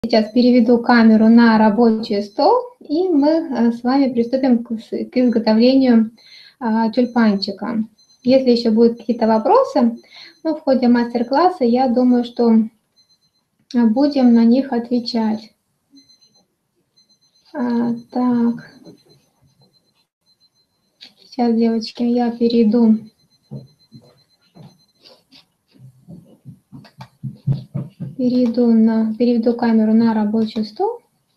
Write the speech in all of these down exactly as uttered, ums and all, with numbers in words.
сейчас переведу камеру на рабочий стол, и мы с вами приступим к изготовлению тюльпанчика. Если еще будут какие-то вопросы, ну, в ходе мастер-класса, я думаю, что будем на них отвечать. А, так, сейчас, девочки, я перейду. Перейду, на, переведу камеру на рабочий стол.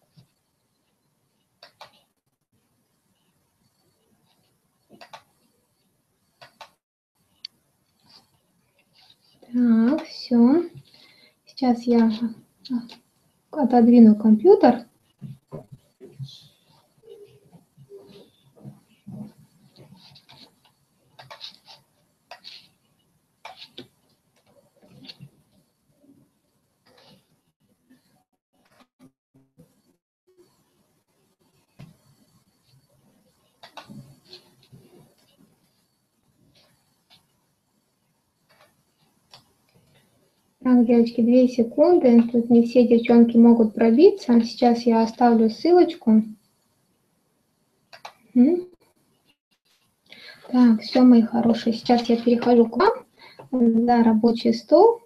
Так, все. Сейчас я отодвину компьютер. Так, девочки, две секунды. Тут не все девчонки могут пробиться. Сейчас я оставлю ссылочку. Так, все, мои хорошие. Сейчас я перехожу к вам за рабочий стол.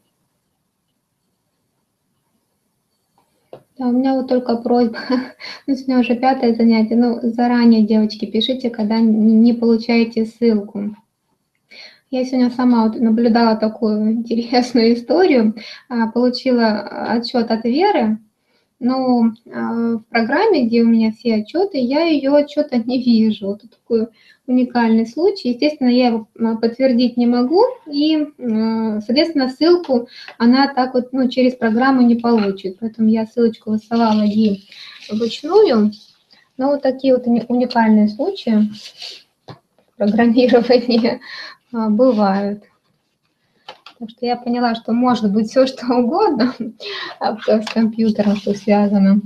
Да, у меня вот только просьба, ну, сегодня уже пятое занятие, ну, заранее, девочки, пишите, когда не получаете ссылку. Я сегодня сама вот наблюдала такую интересную историю, получила отчет от Веры, но в программе, где у меня все отчеты, я ее отчета не вижу. Вот такой уникальный случай. Естественно, я его подтвердить не могу, и, соответственно, ссылку она так вот, ну, через программу не получит. Поэтому я ссылочку высылала ей вручную. Но вот такие вот уникальные случаи программирования бывают. Так что я поняла, что может быть все что угодно с компьютером, что связано.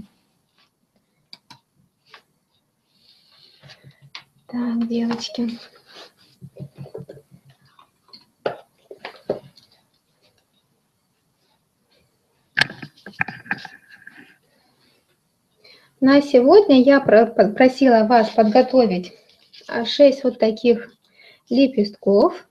Так, девочки. На сегодня я просила вас подготовить шесть вот таких лепестков.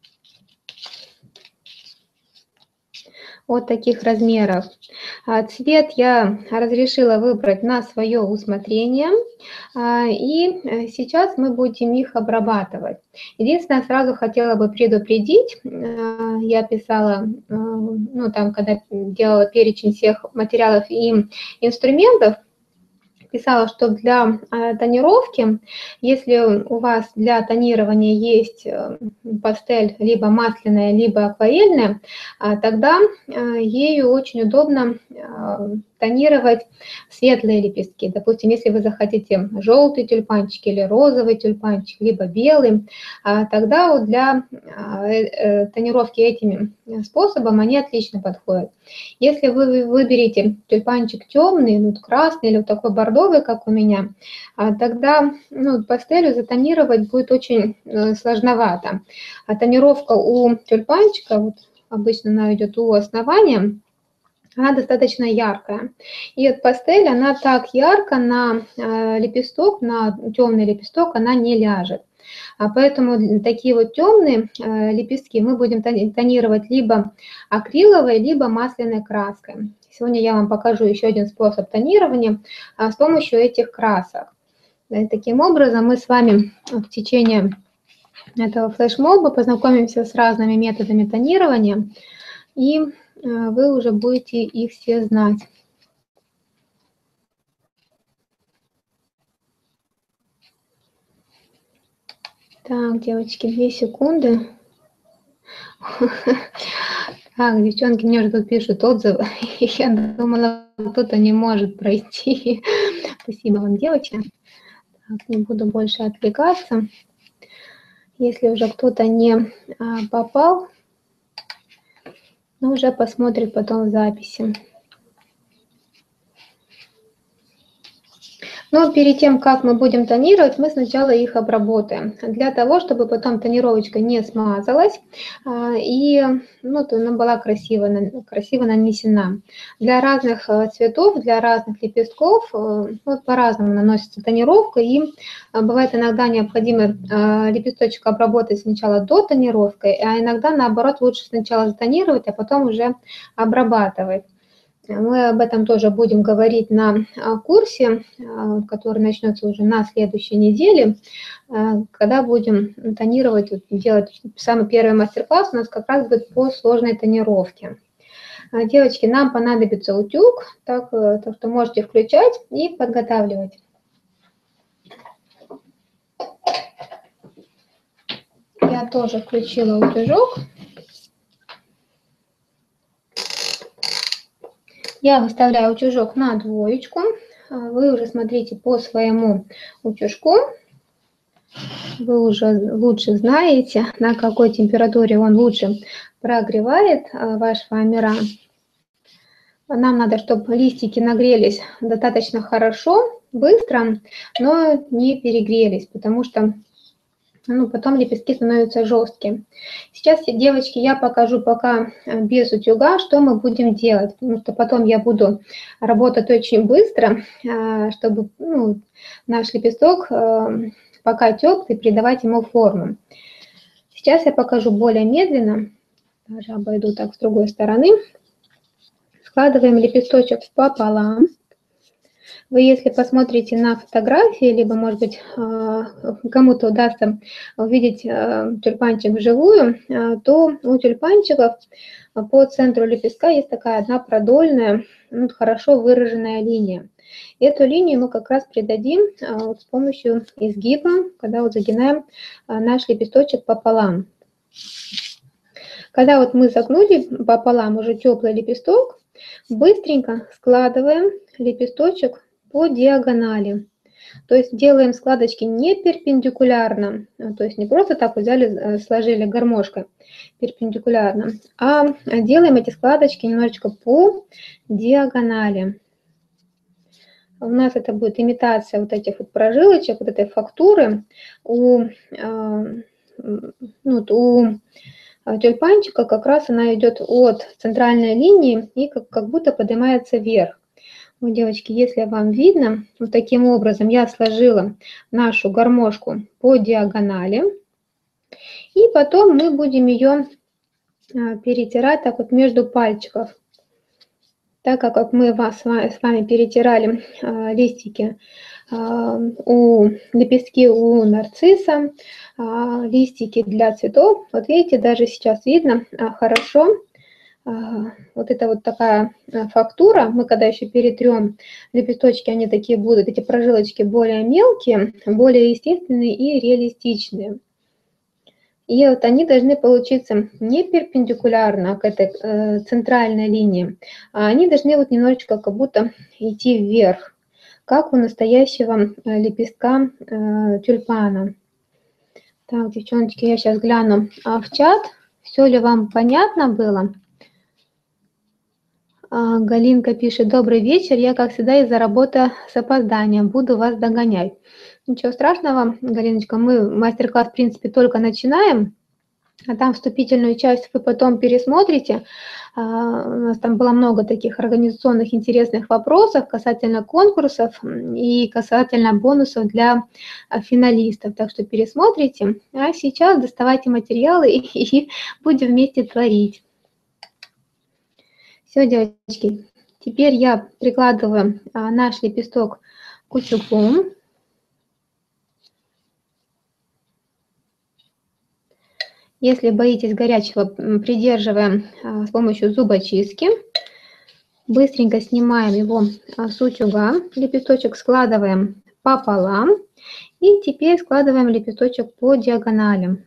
Вот таких размеров. Цвет я разрешила выбрать на свое усмотрение. И сейчас мы будем их обрабатывать. Единственное, сразу хотела бы предупредить, я писала, ну там, когда делала перечень всех материалов и инструментов, писала, что для тонировки, если у вас для тонирования есть пастель либо масляная, либо акварельная, тогда ею очень удобно тонировать светлые лепестки. Допустим, если вы захотите желтый тюльпанчик или розовый тюльпанчик, либо белый, тогда вот для тонировки этим способом они отлично подходят. Если вы выберете тюльпанчик темный, ну, красный или вот такой бордовый, как у меня, тогда, ну, пастелью затонировать будет очень сложновато. А тонировка у тюльпанчика, вот обычно она идет у основания, она достаточно яркая. И вот пастель, она так ярко на лепесток, на темный лепесток, она не ляжет. А поэтому такие вот темные лепестки мы будем тонировать либо акриловой, либо масляной краской. Сегодня я вам покажу еще один способ тонирования с помощью этих красок. Таким образом, мы с вами в течение этого флешмоба познакомимся с разными методами тонирования, и вы уже будете их все знать. Так, девочки, две секунды. Так, девчонки мне уже тут пишут отзывы. Я думала, кто-то не может пройти. Спасибо вам, девочки. Так, не буду больше отвлекаться. Если уже кто-то не попал, ну, уже посмотрит потом в записи. Но перед тем, как мы будем тонировать, мы сначала их обработаем. Для того, чтобы потом тонировочка не смазалась, и ну, то она была красиво, красиво нанесена. Для разных цветов, для разных лепестков вот, по-разному наносится тонировка, и бывает иногда необходимо лепесточек обработать сначала до тонировки, а иногда наоборот лучше сначала затонировать, а потом уже обрабатывать. Мы об этом тоже будем говорить на курсе, который начнется уже на следующей неделе, когда будем тонировать, делать самый первый мастер-класс у нас как раз будет по сложной тонировке. Девочки, нам понадобится утюг, так, так что можете включать и подготавливать. Я тоже включила утюжок. Я выставляю утюжок на двоечку. Вы уже смотрите по своему утюжку. Вы уже лучше знаете, на какой температуре он лучше прогревает ваш фоамиран. Нам надо, чтобы листики нагрелись достаточно хорошо, быстро, но не перегрелись, потому что ну, потом лепестки становятся жесткие. Сейчас, девочки, я покажу пока без утюга, что мы будем делать, потому что потом я буду работать очень быстро, чтобы ну, наш лепесток пока теплый, придавать ему форму. Сейчас я покажу более медленно, даже обойду так с другой стороны. Складываем лепесточек пополам. Вы, если посмотрите на фотографии, либо, может быть, кому-то удастся увидеть тюльпанчик вживую, то у тюльпанчиков по центру лепестка есть такая одна продольная, ну, хорошо выраженная линия. Эту линию мы как раз придадим вот с помощью изгиба, когда вот загинаем наш лепесточек пополам. Когда вот мы загнули пополам уже теплый лепесток, быстренько складываем лепесточек по диагонали. То есть делаем складочки не перпендикулярно, то есть не просто так взяли, сложили гармошкой перпендикулярно, а делаем эти складочки немножечко по диагонали. У нас это будет имитация вот этих вот прожилочек, вот этой фактуры у, ну, у тюльпанчика, как раз она идет от центральной линии и как, как будто поднимается вверх. Вот, девочки, если вам видно, вот таким образом я сложила нашу гармошку по диагонали. И потом мы будем ее перетирать так вот между пальчиков. Так как мы вас, с вами перетирали листики у лепестки у нарцисса, листики для цветов. Вот видите, даже сейчас видно хорошо. Вот это вот такая фактура, мы когда еще перетрем лепесточки, они такие будут, эти прожилочки более мелкие, более естественные и реалистичные. И вот они должны получиться не перпендикулярно к этой э, центральной линии, а они должны вот немножечко как будто идти вверх, как у настоящего э, лепестка э, тюльпана. Так, девчоночки, я сейчас гляну а в чат, все ли вам понятно было? Галинка пишет: добрый вечер, я, как всегда, из-за работы с опозданием буду вас догонять. Ничего страшного, Галиночка, мы мастер-класс, в принципе, только начинаем, а там вступительную часть вы потом пересмотрите. У нас там было много таких организационных интересных вопросов касательно конкурсов и касательно бонусов для финалистов, так что пересмотрите. А сейчас доставайте материалы и, и будем вместе творить. Все, девочки, теперь я прикладываю а, наш лепесток к утюгу. Если боитесь горячего, придерживаем а, с помощью зубочистки. Быстренько снимаем его а, с утюга. Лепесточек складываем пополам. И теперь складываем лепесточек по диагонали.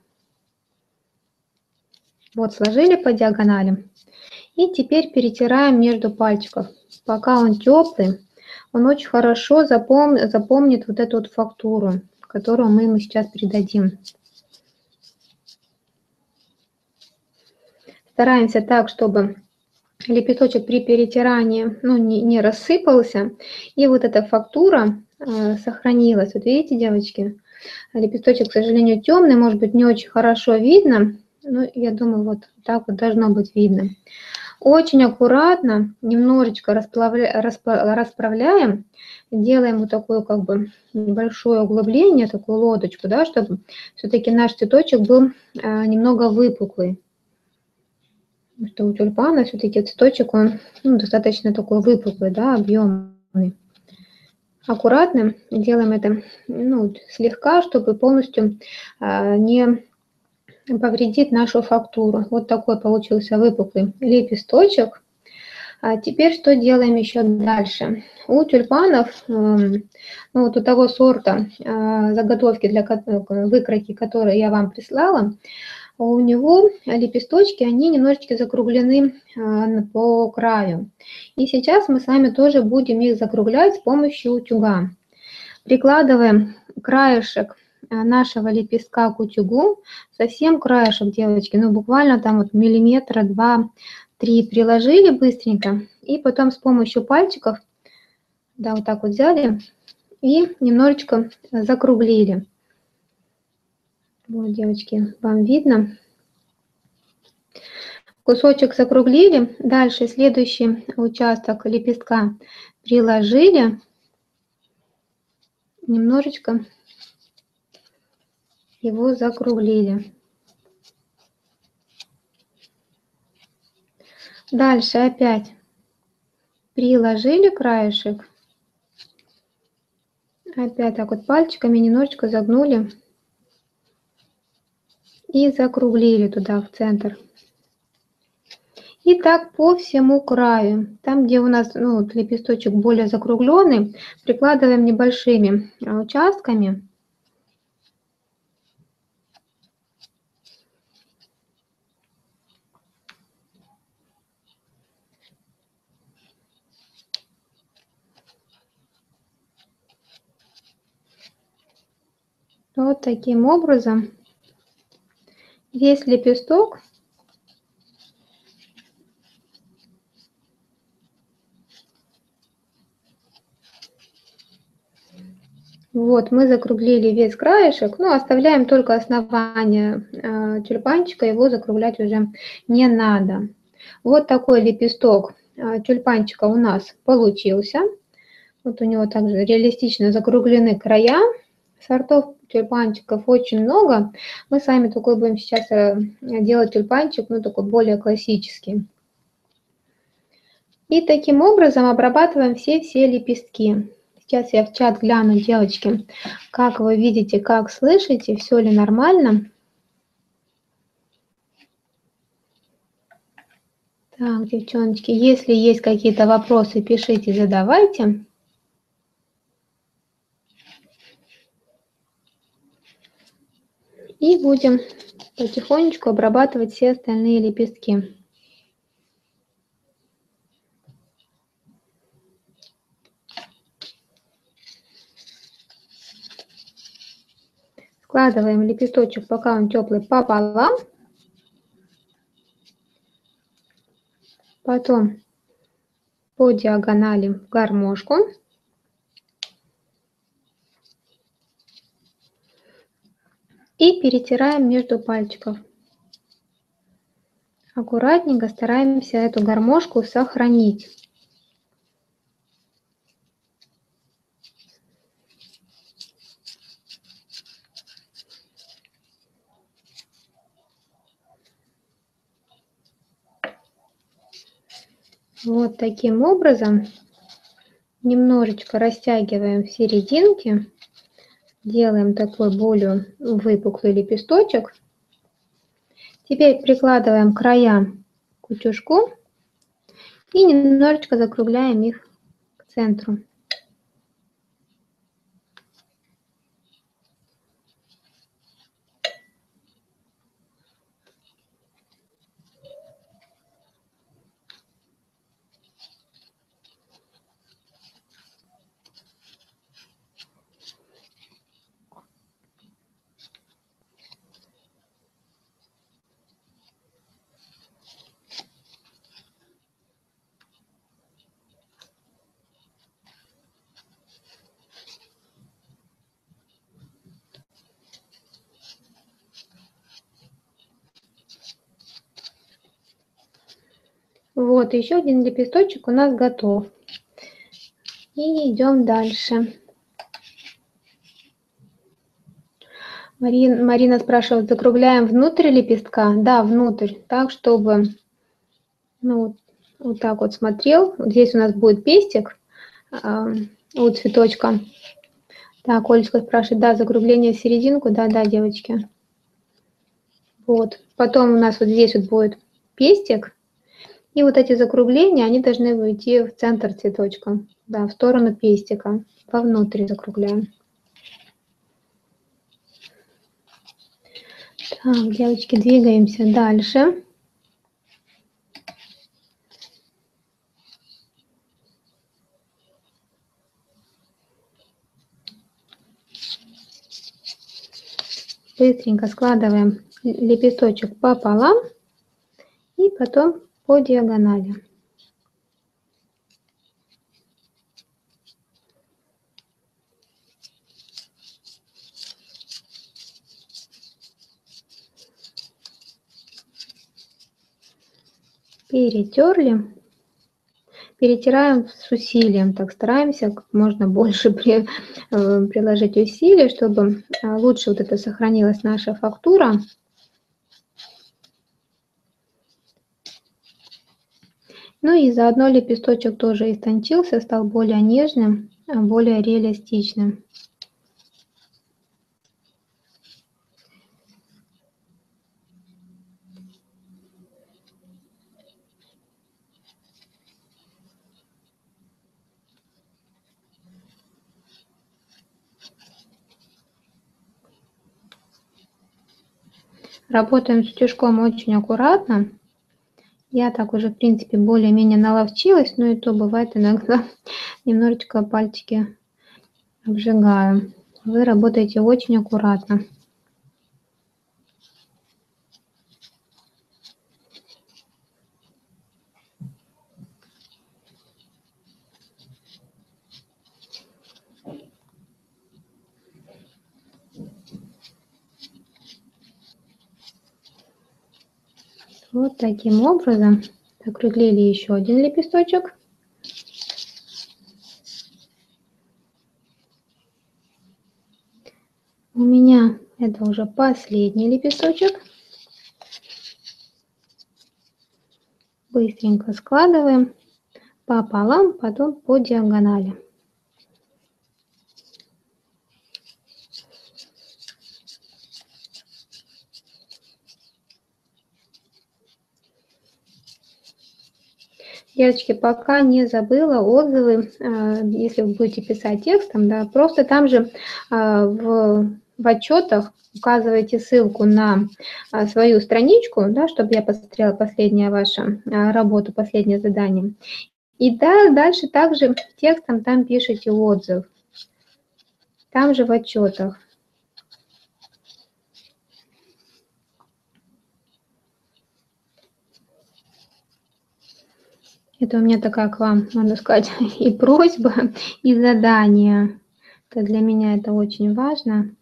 Вот, сложили по диагонали. И теперь перетираем между пальчиков. Пока он теплый, он очень хорошо запом... запомнит вот эту вот фактуру, которую мы ему сейчас придадим. Стараемся так, чтобы лепесточек при перетирании ну, не, не рассыпался. И вот эта фактура э, сохранилась. Вот видите, девочки, лепесточек, к сожалению, темный, может быть, не очень хорошо видно. Ну, я думаю, вот так вот должно быть видно. Очень аккуратно, немножечко расплавля, распла- расправляем, делаем вот такое как бы небольшое углубление, такую лодочку, да, чтобы все-таки наш цветочек был а, немного выпуклый. Потому что у тюльпана все-таки цветочек, он ну, достаточно такой выпуклый, да, объемный. Аккуратно делаем это ну, слегка, чтобы полностью а, не повредить нашу фактуру. Вот такой получился выпуклый лепесточек. А теперь что делаем еще дальше? У тюльпанов, эм, ну вот у того сорта а, заготовки для выкройки, которые я вам прислала, у него лепесточки, они немножечко закруглены а, по краю. И сейчас мы с вами тоже будем их закруглять с помощью утюга. Прикладываем краешек нашего лепестка к утюгу, совсем краешек, девочки, ну буквально там вот миллиметра два-три приложили быстренько, и потом с помощью пальчиков, да, вот так вот взяли и немножечко закруглили. Вот, девочки, вам видно? Кусочек закруглили, дальше следующий участок лепестка приложили, немножечко его закруглили. Дальше опять приложили краешек, опять так вот пальчиками немножечко загнули и закруглили туда в центр. И так по всему краю. Там, где у нас ну, вот лепесточек более закругленный, прикладываем небольшими участками. Вот таким образом весь лепесток вот мы закруглили весь краешек, ну оставляем только основание э, тюльпанчика, его закруглять уже не надо. Вот такой лепесток э, тюльпанчика у нас получился. Вот у него также реалистично закруглены края. Сортов тюльпанчиков очень много. Мы с вами такой будем сейчас делать тюльпанчик, ну такой более классический. И таким образом обрабатываем все-все лепестки. Сейчас я в чат гляну, девочки, как вы видите, как слышите, все ли нормально. Так, девчоночки, если есть какие-то вопросы, пишите, задавайте. И будем потихонечку обрабатывать все остальные лепестки. Складываем лепесточек, пока он теплый, пополам. Потом по диагонали в гармошку. И перетираем между пальчиков. Аккуратненько стараемся эту гармошку сохранить. Вот таким образом немножечко растягиваем в серединке, делаем такой более выпуклый лепесточек. Теперь прикладываем края к утюжку и немножечко закругляем их к центру. Вот, еще один лепесточек у нас готов. И идем дальше. Марина, Марина спрашивает, закругляем внутрь лепестка? Да, внутрь, так, чтобы, ну, вот так вот смотрел. Вот здесь у нас будет пестик э, у цветочка. Так, Олечка спрашивает, да, закругление в серединку, да-да, девочки. Вот, потом у нас вот здесь вот будет пестик, и вот эти закругления, они должны уйти в центр цветочка, да, в сторону пестика, вовнутрь закругляем. Так, девочки, двигаемся дальше. Быстренько складываем лепесточек пополам и потом по диагонали. Перетерли. Перетираем с усилием, так стараемся как можно больше при, э, приложить усилий, чтобы э, лучше вот это сохранилась наша фактура. Ну и заодно лепесточек тоже истончился, стал более нежным, более реалистичным. Работаем с утюжком очень аккуратно. Я так уже, в принципе, более-менее наловчилась, но и то бывает иногда немножечко пальчики обжигаю. Вы работаете очень аккуратно. Вот таким образом округлили еще один лепесточек. У меня это уже последний лепесточек. Быстренько складываем пополам, потом по диагонали. Девочки, пока не забыла отзывы, если вы будете писать текстом, да, просто там же в, в отчетах указывайте ссылку на свою страничку, да, чтобы я посмотрела последнюю вашу работу, последнее задание. И да, дальше также текстом там пишите отзыв, там же в отчетах. Это у меня такая к вам, можно сказать, и просьба, и задание. Это для меня это очень важно.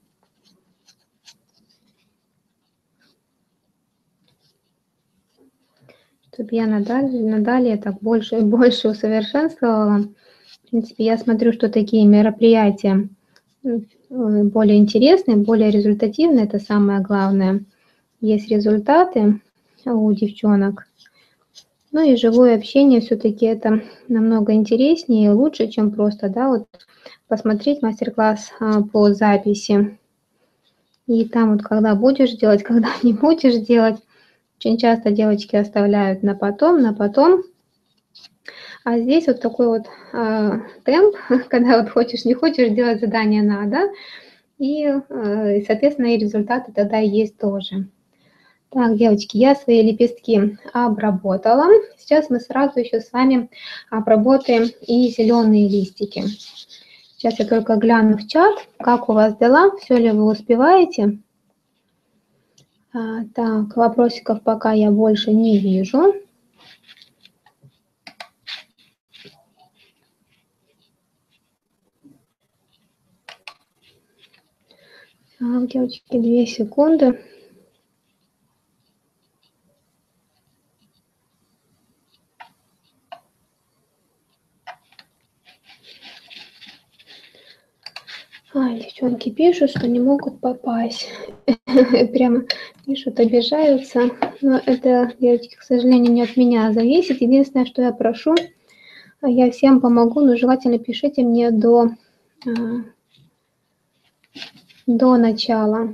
Чтобы я надалее, надалее так больше и больше усовершенствовала. В принципе, я смотрю, что такие мероприятия более интересные, более результативные, это самое главное. Есть результаты у девчонок. Ну и живое общение все-таки это намного интереснее и лучше, чем просто, да, вот посмотреть мастер-класс по записи. И там вот когда будешь делать, когда не будешь делать, очень часто девочки оставляют на потом, на потом. А здесь вот такой вот э, темп, когда вот хочешь, не хочешь делать задание надо. И, э, соответственно, и результаты тогда есть тоже. Так, девочки, я свои лепестки обработала. Сейчас мы сразу еще с вами обработаем и зеленые листики. Сейчас я только гляну в чат, как у вас дела, все ли вы успеваете. А, так, вопросиков пока я больше не вижу. Так, девочки, две секунды. А, девчонки пишут, что не могут попасть. Прямо пишут, обижаются. Но это, девочки, к сожалению, не от меня зависит. Единственное, что я прошу, я всем помогу, но желательно пишите мне до, до начала.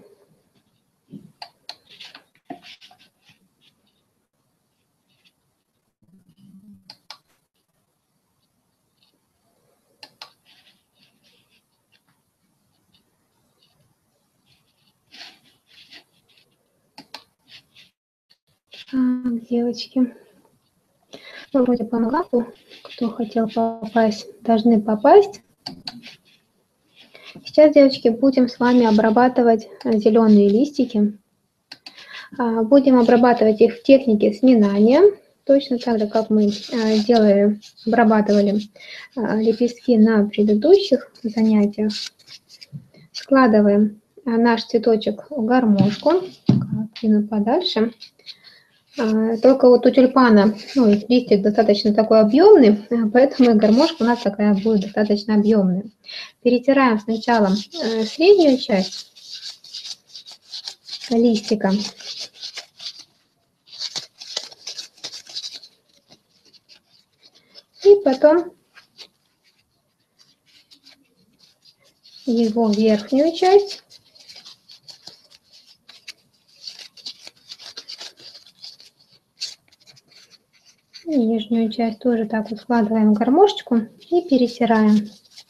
Так, девочки, вроде помогла, кто хотел попасть, должны попасть. Сейчас, девочки, будем с вами обрабатывать зеленые листики. Будем обрабатывать их в технике сминания, точно так же, как мы делали, обрабатывали лепестки на предыдущих занятиях. Складываем наш цветочек в гармошку, двину подальше. Только вот у тюльпана, ну, листик достаточно такой объемный, поэтому и гармошка у нас такая будет достаточно объемная. Перетираем сначала среднюю часть листика. И потом его верхнюю часть. И нижнюю часть тоже так вот складываем в гармошечку и перетираем.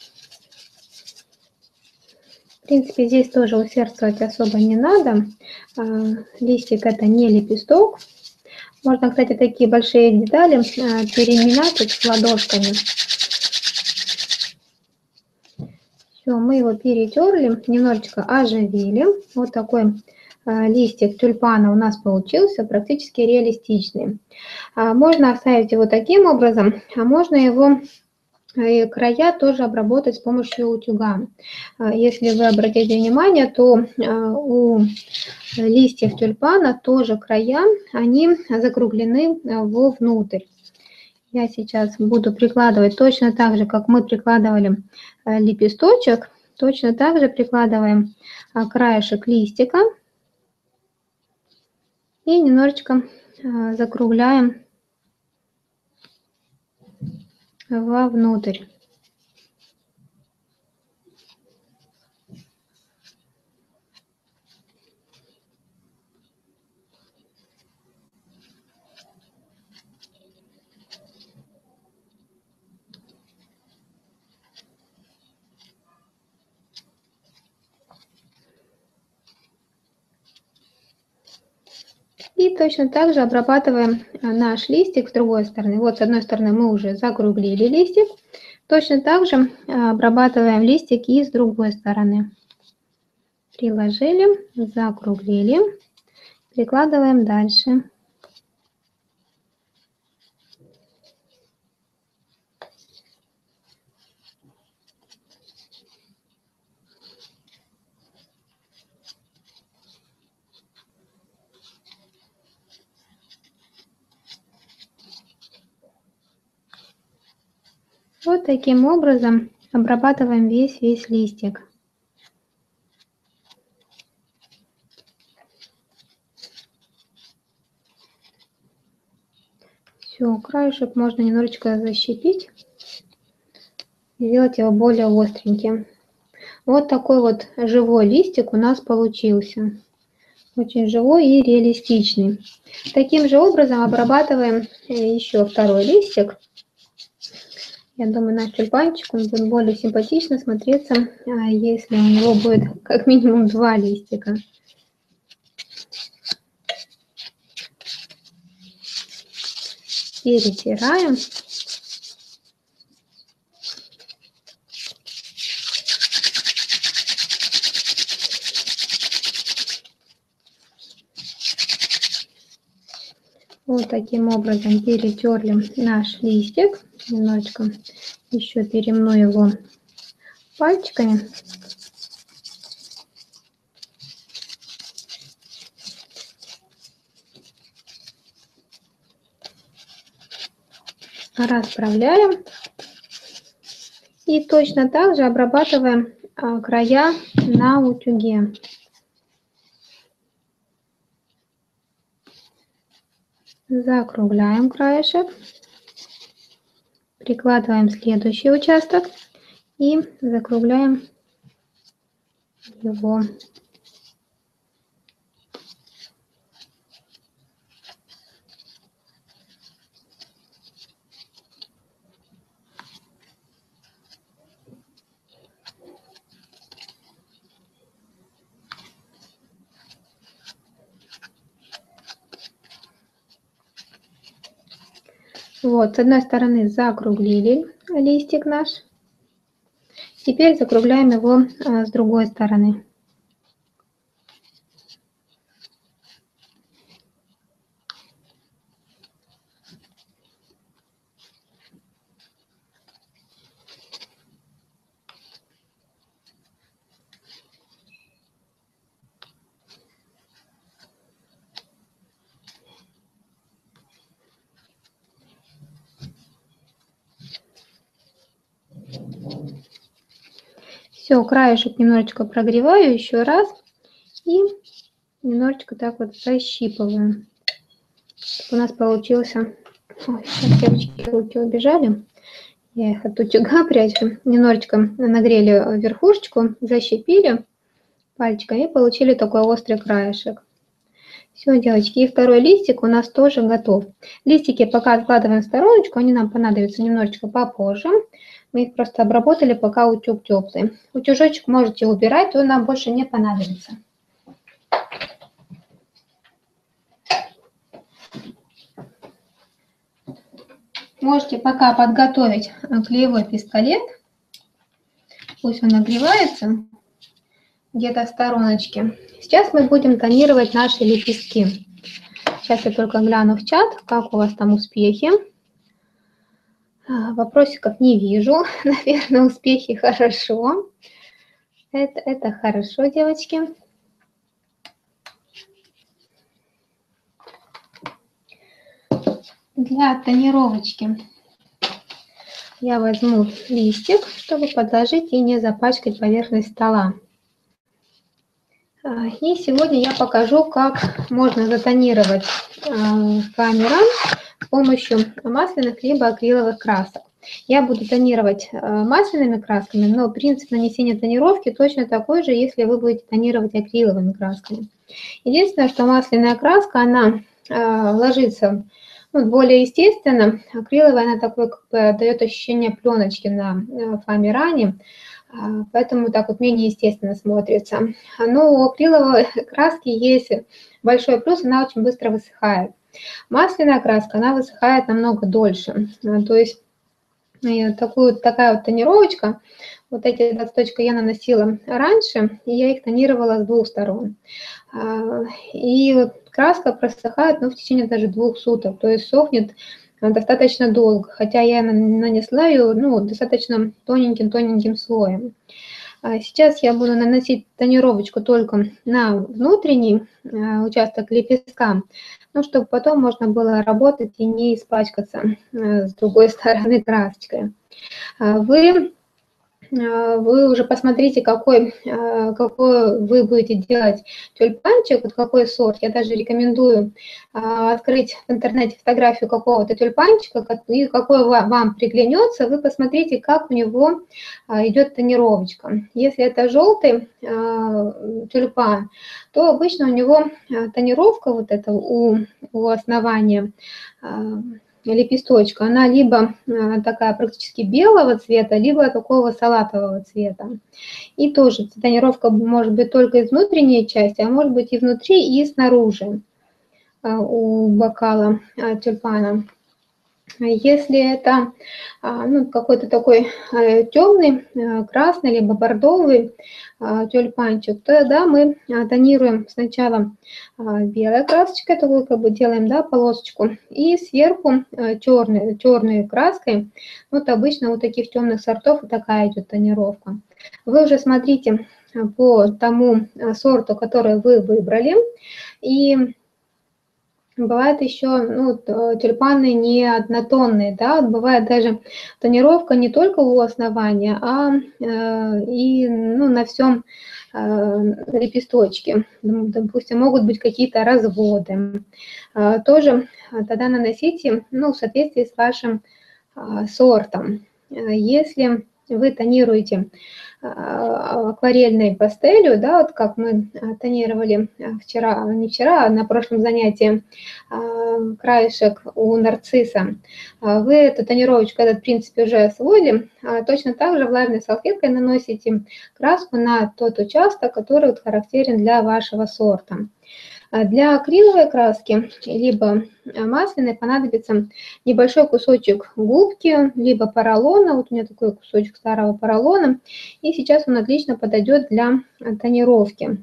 В принципе, здесь тоже усердствовать особо не надо. Листик это не лепесток. Можно, кстати, такие большие детали переминать с ладошками. Все, мы его перетерли, немножечко оживили. Вот такой листик тюльпана у нас получился, практически реалистичный. Можно оставить его таким образом, а можно его края тоже обработать с помощью утюга. Если вы обратите внимание, то у листьев тюльпана тоже края, они закруглены вовнутрь. Я сейчас буду прикладывать точно так же, как мы прикладывали лепесточек, точно так же прикладываем краешек листика и немножечко закругляем вовнутрь. И точно так же обрабатываем наш листик с другой стороны. Вот с одной стороны мы уже закруглили листик. Точно так же обрабатываем листик и с другой стороны. Приложили, закруглили, прикладываем дальше. Вот таким образом обрабатываем весь-весь листик. Все, краешек можно немножечко защипить, сделать его более остреньким. Вот такой вот живой листик у нас получился. Очень живой и реалистичный. Таким же образом обрабатываем еще второй листик. Я думаю, наш тюльпанчик он будет более симпатично смотреться, если у него будет как минимум два листика. Перетираем. Вот таким образом перетерли наш листик. Немножечко еще перемну его пальчиками. Расправляем. И точно так же обрабатываем края на утюге. Закругляем краешек, прикладываем следующий участок и закругляем его. Вот, с одной стороны закруглили листик наш. Теперь закругляем его с другой стороны. Все, краешек немножечко прогреваю еще раз и немножечко так вот защипываю. У нас получился... Ой, сейчас девочки руки убежали. Я их от утюга прячу. Немножечко нагрели верхушечку, защипили пальчиком и получили такой острый краешек. Все, девочки, и второй листик у нас тоже готов. Листики пока откладываем в стороночку, они нам понадобятся немножечко попозже. Мы их просто обработали, пока утюг теплый. Утюжочек можете убирать, он нам больше не понадобится. Можете пока подготовить клеевой пистолет. Пусть он нагревается где-то в стороночке. Сейчас мы будем тонировать наши лепестки. Сейчас я только гляну в чат, как у вас там успехи. Вопросиков не вижу. Наверное, успехи хорошо. Это, это хорошо, девочки. Для тонировочки я возьму листик, чтобы подложить и не запачкать поверхность стола. И сегодня я покажу, как можно затонировать камеру с помощью масляных либо акриловых красок. Я буду тонировать масляными красками, но принцип нанесения тонировки точно такой же, если вы будете тонировать акриловыми красками. Единственное, что масляная краска, она ложится ну, более естественно. Акриловая, она такой, как бы, дает ощущение пленочки на фоамиране, поэтому так вот менее естественно смотрится. Но у акриловой краски есть большой плюс, она очень быстро высыхает. Масляная краска, она высыхает намного дольше. То есть такую, такая вот тонировочка, вот эти цветочки я наносила раньше, и я их тонировала с двух сторон. И вот краска просыхает ну, в течение даже двух суток, то есть сохнет достаточно долго, хотя я нанесла ее ну, достаточно тоненьким-тоненьким слоем. Сейчас я буду наносить тонировочку только на внутренний участок лепестка, ну, чтобы потом можно было работать и не испачкаться с другой стороны красочкой. Вы, вы уже посмотрите, какой, какой вы будете делать тюльпанчик, вот какой сорт. Я даже рекомендую открыть в интернете фотографию какого-то тюльпанчика, и какой вам приглянется, вы посмотрите, как у него идет тонировочка. Если это желтый тюльпан, то обычно у него тонировка вот эта у, у основания лепесточка, она либо такая практически белого цвета, либо такого салатового цвета. И тоже тонировка может быть только из внутренней части, а может быть и внутри, и снаружи у бокала тюльпана. Если это ну, какой-то такой темный, красный, либо бордовый тюльпанчик, то да, мы тонируем сначала белой красочкой, такой как бы делаем да, полосочку, и сверху черной, черной краской. Вот обычно у таких темных сортов вот такая идет тонировка. Вы уже смотрите по тому сорту, который вы выбрали, и Бывает еще, ну, тюльпаны не однотонные, да, бывает даже тонировка не только у основания, а э, и, ну, на всем э, лепесточке. Допустим, могут быть какие-то разводы. Э, тоже тогда наносите, ну, в соответствии с вашим э, сортом. Если вы тонируете акварельной пастелью, да, вот как мы тонировали вчера, не вчера, а на прошлом занятии, краешек у нарцисса, вы эту тонировочку, этот, в принципе, уже освоили, точно так же влажной салфеткой наносите краску на тот участок, который вот характерен для вашего сорта. Для акриловой краски, либо масляной, понадобится небольшой кусочек губки, либо поролона. Вот у меня такой кусочек старого поролона. И сейчас он отлично подойдет для тонировки.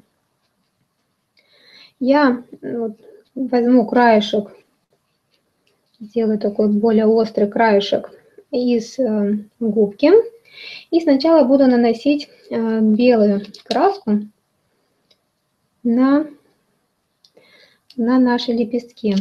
Я вот возьму краешек, сделаю такой более острый краешек из губки. И сначала буду наносить белую краску на на наши лепестки.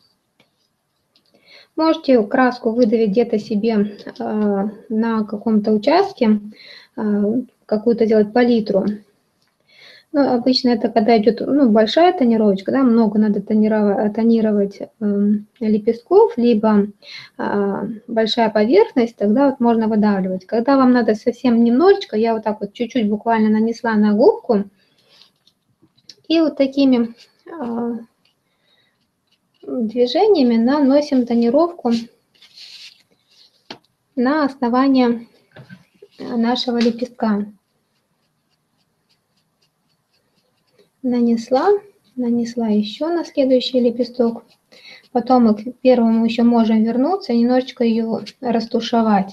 Можете краску выдавить где-то себе э, на каком-то участке, э, какую-то делать палитру. Но обычно это когда идет, ну, большая тонировочка, да, много надо тонировать, тонировать э, лепестков, либо э, большая поверхность, тогда вот можно выдавливать. Когда вам надо совсем немножечко, я вот так вот чуть-чуть буквально нанесла на губку, и вот такими э, движениями наносим тонировку на основание нашего лепестка. Нанесла, нанесла еще на следующий лепесток. Потом мы к первому еще можем вернуться и немножечко ее растушевать.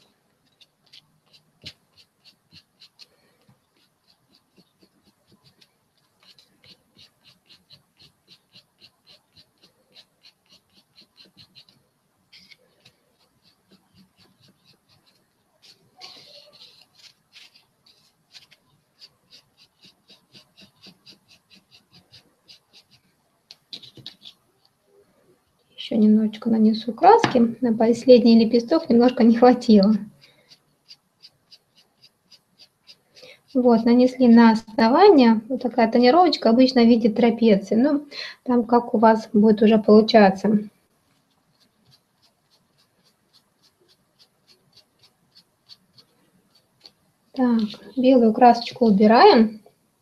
Еще немножечко нанесу краски. На последний лепесток немножко не хватило. Вот, нанесли на основание. Вот такая тонировочка, обычно в виде трапеции. Ну, там как у вас будет уже получаться. Так, белую красочку убираем.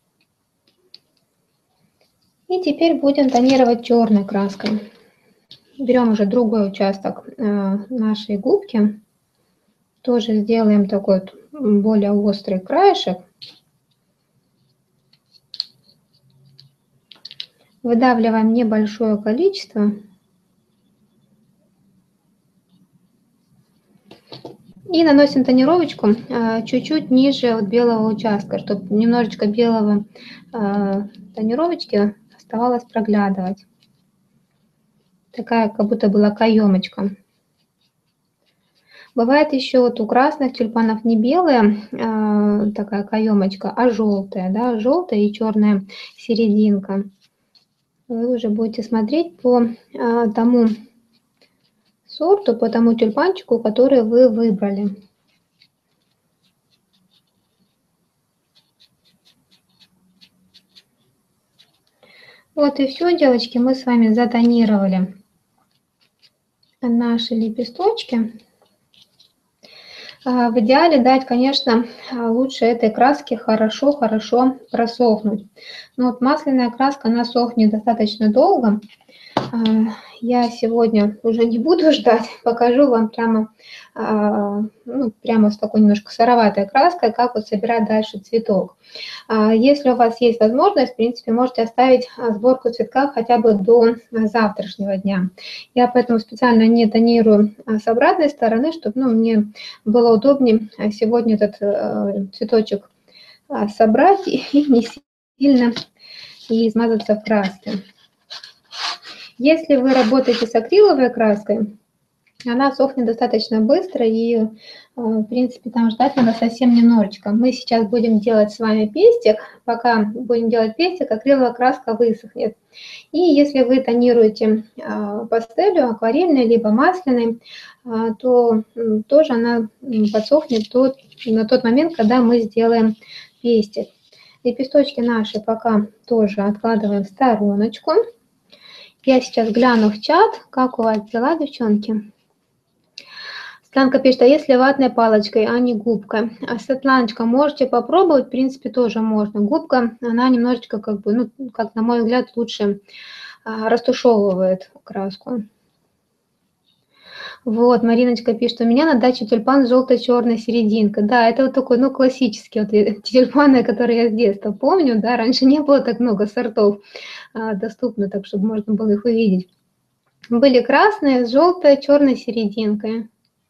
И теперь будем тонировать черной краской. Берем уже другой участок нашей губки. Тоже сделаем такой вот более острый краешек. Выдавливаем небольшое количество. И наносим тонировочку чуть-чуть ниже от белого участка, чтобы немножечко белого тонировочки оставалось проглядывать. Такая, как будто была каемочка. Бывает еще вот у красных тюльпанов не белая э, такая каемочка, а желтая, да, желтая и черная серединка. Вы уже будете смотреть по э, тому сорту, по тому тюльпанчику, который вы выбрали. Вот и все, девочки, мы с вами затонировали наши лепесточки. В идеале дать, конечно, лучше этой краске хорошо-хорошо просохнуть. Но вот масляная краска, она сохнет достаточно долго. Я сегодня уже не буду ждать, покажу вам прямо, ну, прямо с такой немножко сыроватой краской, как вот собирать дальше цветок. Если у вас есть возможность, в принципе, можете оставить сборку цветка хотя бы до завтрашнего дня. Я поэтому специально не тонирую с обратной стороны, чтобы, ну, мне было удобнее сегодня этот цветочек собрать и не сильно и измазаться в краске. Если вы работаете с акриловой краской, она сохнет достаточно быстро, и, в принципе, там ждать надо совсем немножечко. Мы сейчас будем делать с вами пестик. Пока будем делать пестик, акриловая краска высохнет. И если вы тонируете пастелью, акварельной, либо масляной, то тоже она подсохнет тот, на тот момент, когда мы сделаем пестик. Лепесточки наши пока тоже откладываем в стороночку. Я сейчас гляну в чат, как у вас дела, девчонки. Светланка пишет, а если ватной палочкой, а не губкой? А, Светланочка, можете попробовать, в принципе, тоже можно. Губка, она немножечко, как бы, ну, как на мой взгляд, лучше а, растушевывает краску. Вот, Мариночка пишет, у меня на даче тюльпан с желто-черной серединкой. Да, это вот такой, ну, классический вот тюльпаны, которые я с детства помню, да, раньше не было так много сортов а, доступно, так чтобы можно было их увидеть. Были красные с желтой, черной серединкой.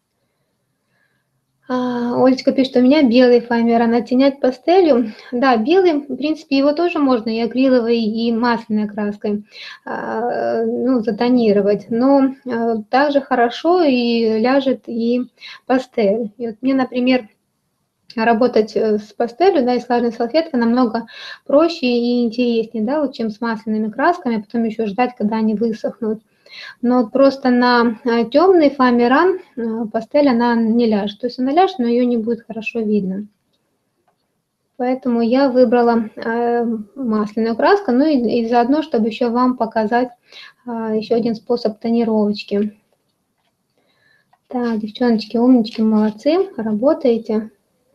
А, Олечка пишет, у меня белый фоамиран, оттенять пастелью. Да, белый, в принципе, его тоже можно и акриловой, и масляной краской а, ну, затонировать, но а, также хорошо и ляжет и пастель. И вот мне, например, работать с пастелью, да, и с влажной салфеткой намного проще и интереснее, да, вот, чем с масляными красками, а потом еще ждать, когда они высохнут. Но просто на темный фоамиран пастель она не ляжет. То есть она ляжет, но ее не будет хорошо видно. Поэтому я выбрала масляную краску, ну и, и заодно, чтобы еще вам показать еще один способ тонировочки. Так, девчоночки, умнички, молодцы, работаете.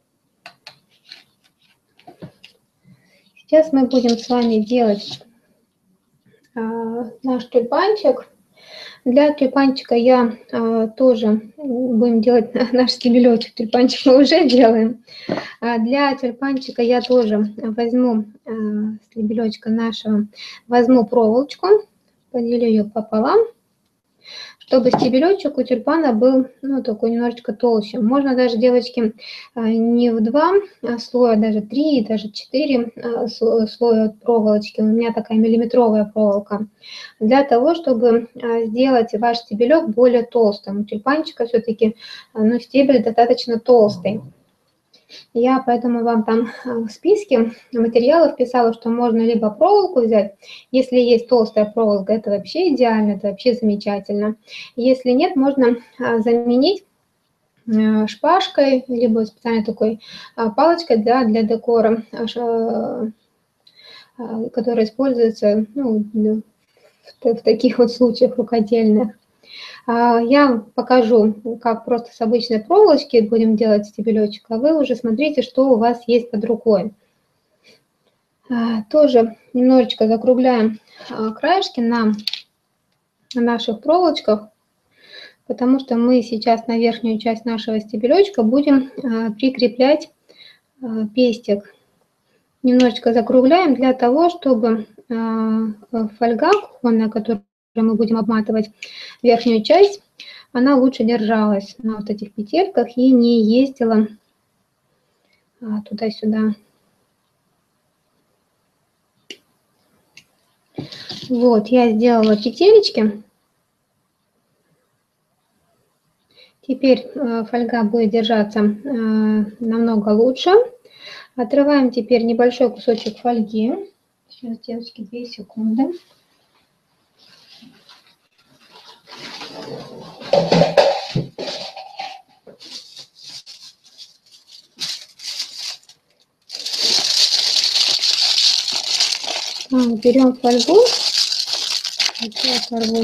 Сейчас мы будем с вами делать наш тюльпанчик. Для тюльпанчика я а, тоже будем делать наш стебелечек. Тюльпанчик мы уже делаем. А для тюльпанчика я тоже возьму а, стебелечка нашего, возьму проволочку, поделю ее пополам, чтобы стебелечек у тюльпана был, ну, такой немножечко толще. Можно даже, девочки, не в два слоя, даже три, даже четыре слоя проволочки. У меня такая миллиметровая проволока. Для того, чтобы сделать ваш стебелек более толстым. У тюльпанчика все-таки, ну, стебель достаточно толстый. Я поэтому вам там в списке материалов писала, что можно либо проволоку взять. Если есть толстая проволока, это вообще идеально, это вообще замечательно. Если нет, можно заменить шпажкой, либо специальной такой палочкой, да, для декора, которая используется, ну, в таких вот случаях рукодельных. Я покажу, как просто с обычной проволочки будем делать стебелечек, а вы уже смотрите, что у вас есть под рукой. Тоже немножечко закругляем краешки на наших проволочках, потому что мы сейчас на верхнюю часть нашего стебелечка будем прикреплять пестик. Немножечко закругляем для того, чтобы фольга кухонная, которую мы будем обматывать верхнюю часть, она лучше держалась на вот этих петельках и не ездила туда-сюда. Вот, я сделала петелечки. Теперь фольга будет держаться намного лучше. Отрываем теперь небольшой кусочек фольги. Сейчас, девочки, две секунды. Так, берем фольгу. Я оторву.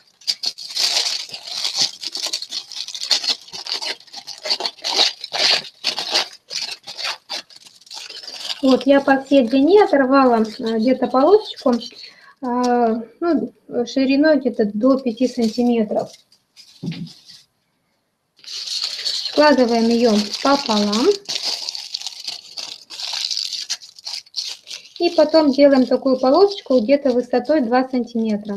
Вот, я по всей длине оторвала где-то полосочку, ну, шириной где-то до пяти сантиметров. Складываем ее пополам. И потом делаем такую полосочку где-то высотой два сантиметра.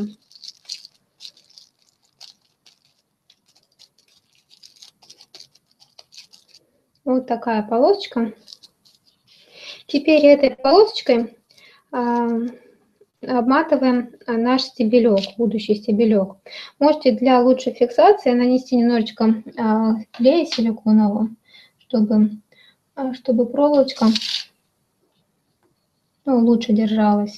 Вот такая полосочка. Теперь этой полосочкой обматываем наш стебелек, будущий стебелек. Можете для лучшей фиксации нанести немножечко клея силиконового, чтобы, чтобы проволочка, ну, лучше держалась.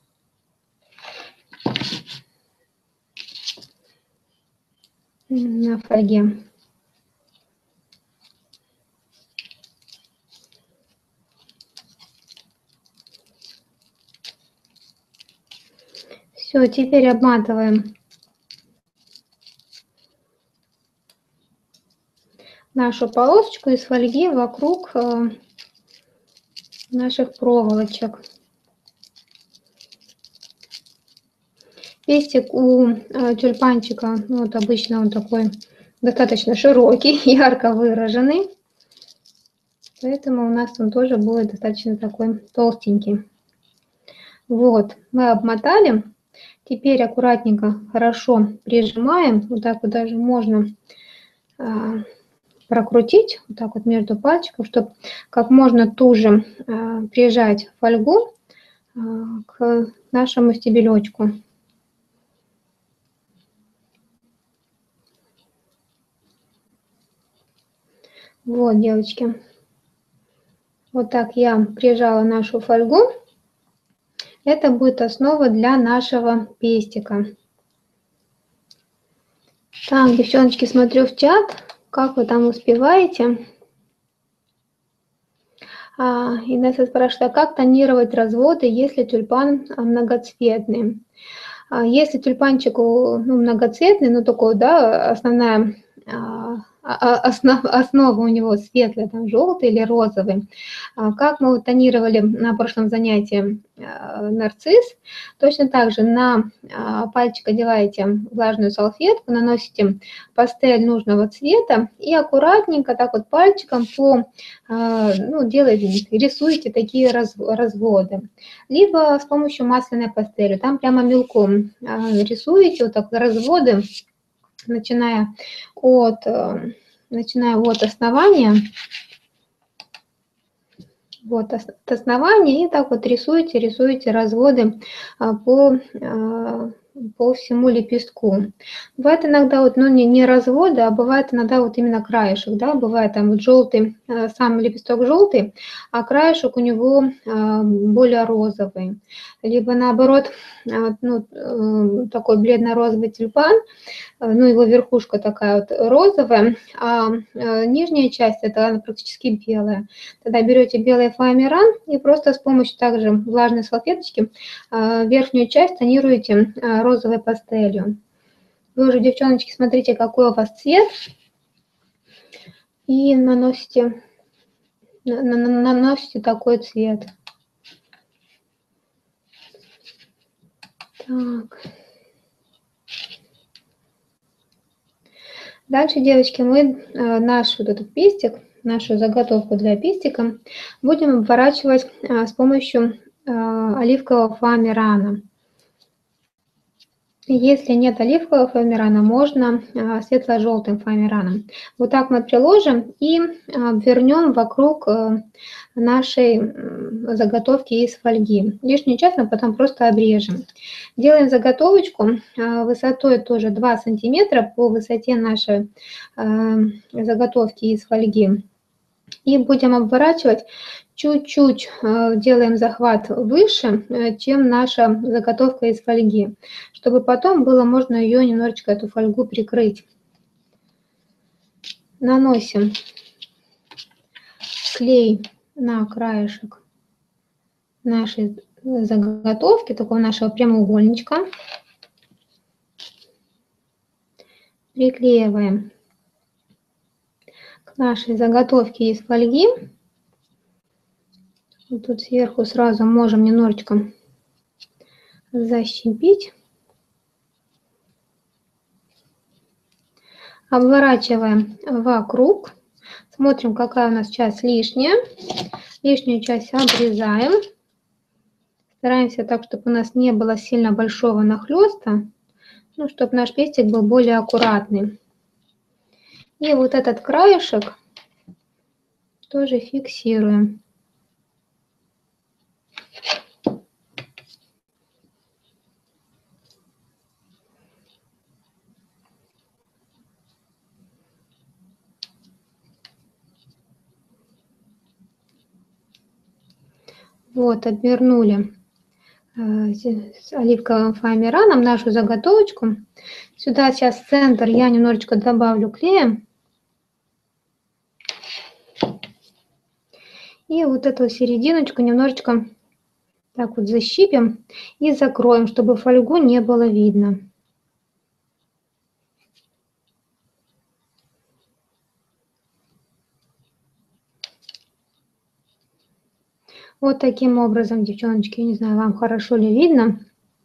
На фольге. Все, теперь обматываем нашу полосочку из фольги вокруг наших проволочек. Пестик у тюльпанчика, ну, вот обычно он такой достаточно широкий, ярко выраженный. Поэтому у нас он тоже будет достаточно такой толстенький. Вот, мы обмотали. Теперь аккуратненько, хорошо прижимаем. Вот так вот даже можно а, прокрутить, вот так вот между пальчиков, чтобы как можно туже а, прижать фольгу а, к нашему стебелечку. Вот, девочки. Вот так я прижала нашу фольгу. Это будет основа для нашего пестика. Так, девчоночки, смотрю в чат, как вы там успеваете. А, Инесса спрашивает, а как тонировать разводы, если тюльпан многоцветный? А, если тюльпанчик ну, многоцветный, ну такой, да, основная... Основ, основа у него светлая, там желтый или розовый. Как мы вот тонировали на прошлом занятии нарцисс, точно так же на пальчик одеваете влажную салфетку, наносите пастель нужного цвета и аккуратненько так вот пальчиком по, ну, делаете, рисуете такие разводы. Либо с помощью масляной пастели, там прямо мелком рисуете вот так разводы, начиная от, начиная от основания, вот от основания, и так вот рисуете, рисуете разводы по, по всему лепестку. Бывает иногда вот, ну, не, не разводы, а бывает иногда вот именно краешек, да, бывает там вот желтый, сам лепесток желтый, а краешек у него более розовый. Либо наоборот, ну, такой бледно-розовый тюльпан, ну, его верхушка такая вот розовая, а нижняя часть это она практически белая. Тогда берете белый фоамиран и просто с помощью также влажной салфеточки верхнюю часть тонируете розовой пастелью. Вы уже, девчоночки, смотрите, какой у вас цвет, и наносите, наносите такой цвет. Так. Дальше, девочки, мы наш вот этот пестик, нашу заготовку для пестика будем обворачивать с помощью оливкового фоамирана. Если нет оливкового фоамирана, можно светло-желтым фоамираном. Вот так мы приложим и обвернем вокруг нашей заготовки из фольги. Лишнюю часть мы потом просто обрежем. Делаем заготовочку высотой тоже два сантиметра по высоте нашей заготовки из фольги. И будем обворачивать, чуть-чуть делаем захват выше, чем наша заготовка из фольги, чтобы потом было можно ее немножечко, эту фольгу, прикрыть. Наносим клей на краешек нашей заготовки, такого нашего прямоугольничка. Приклеиваем к нашей заготовке из фольги. Вот тут сверху сразу можем немножечко защипить. Обворачиваем вокруг. Смотрим, какая у нас часть лишняя. Лишнюю часть обрезаем. Стараемся так, чтобы у нас не было сильно большого нахлеста, ну, чтобы наш пестик был более аккуратный. И вот этот краешек тоже фиксируем. Вот, обернули с оливковым фоамираном нашу заготовочку. Сюда сейчас в центр я немножечко добавлю клея. И вот эту серединочку немножечко так вот защипим и закроем, чтобы фольгу не было видно. Вот таким образом, девчоночки, я не знаю, вам хорошо ли видно.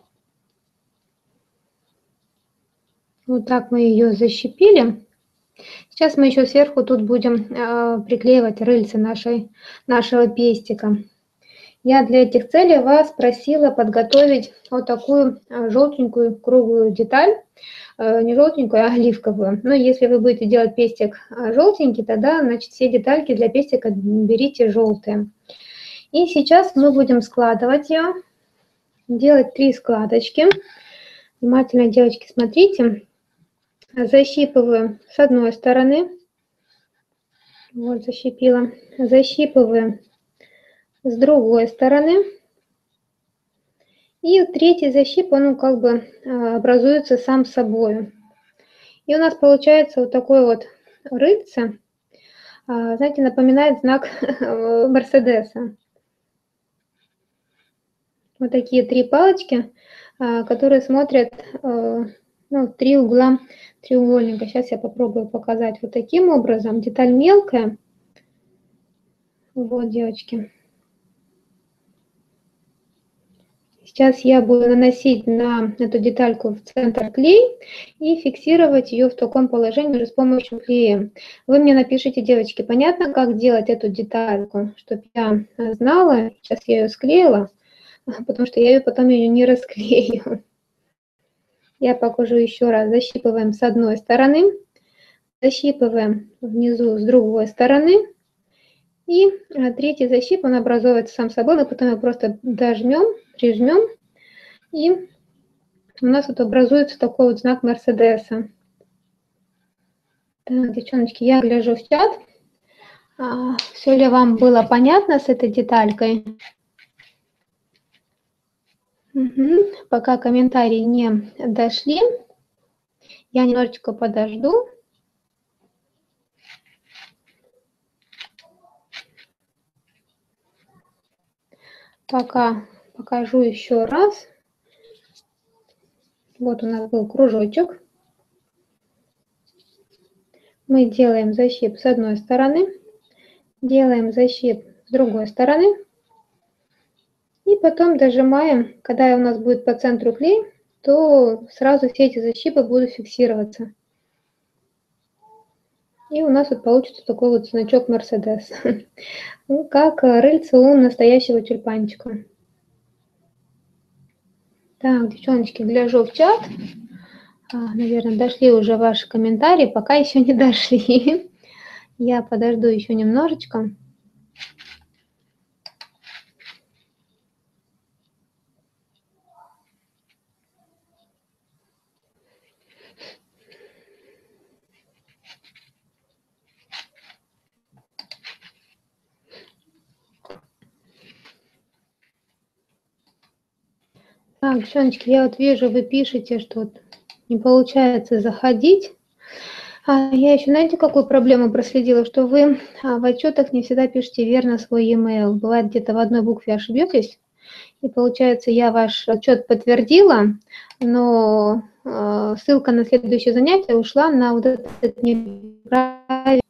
Вот так мы ее защипили. Сейчас мы еще сверху тут будем э, приклеивать рыльце нашей, нашего пестика. Я для этих целей вас просила подготовить вот такую желтенькую круглую деталь. Э, не желтенькую, а оливковую. Но если вы будете делать пестик желтенький, тогда, значит, все детальки для пестика берите желтые. И сейчас мы будем складывать ее, делать три складочки. Внимательно, девочки, смотрите. Защипываю с одной стороны. Вот, защипила. Защипываю с другой стороны. И третий защип, он как бы образуется сам собой. И у нас получается вот такой вот рыльце. Знаете, напоминает знак Мерседеса. Вот такие три палочки, которые смотрят, ну, три угла треугольника. Сейчас я попробую показать вот таким образом. Деталь мелкая. Вот, девочки. Сейчас я буду наносить на эту детальку в центр клей и фиксировать ее в таком положении уже с помощью клея. Вы мне напишите, девочки, понятно, как делать эту детальку, чтобы я знала. Сейчас я ее склеила, потому что я ее потом ее не расклею. Я покажу еще раз. Защипываем с одной стороны, защипываем внизу с другой стороны. И третий защип, он образуется сам собой. Мы потом его просто дожмем, прижмем. И у нас вот образуется такой вот знак Мерседеса. Так, девчоночки, я гляжу в чат. А, все ли вам было понятно с этой деталькой? Угу. Пока комментарии не дошли, я немножечко подожду. Пока покажу еще раз. Вот у нас был кружочек. Мы делаем защип с одной стороны, делаем защип с другой стороны. И потом дожимаем, когда у нас будет по центру клей, то сразу все эти защипы будут фиксироваться. И у нас вот получится такой вот значок Мерседес. Ну, как рыльце у настоящего тюльпанчика. Так, девчоночки, гляжу в чат. А, наверное, дошли уже ваши комментарии, пока еще не дошли. Я подожду еще немножечко. Так, девчоночки, я вот вижу, вы пишете, что не получается заходить. А я еще, знаете, какую проблему проследила, что вы в отчетах не всегда пишете верно свой e-mail. Бывает, где-то в одной букве ошибетесь. И получается, я ваш отчет подтвердила, но э, ссылка на следующее занятие ушла на вот этот неправильный.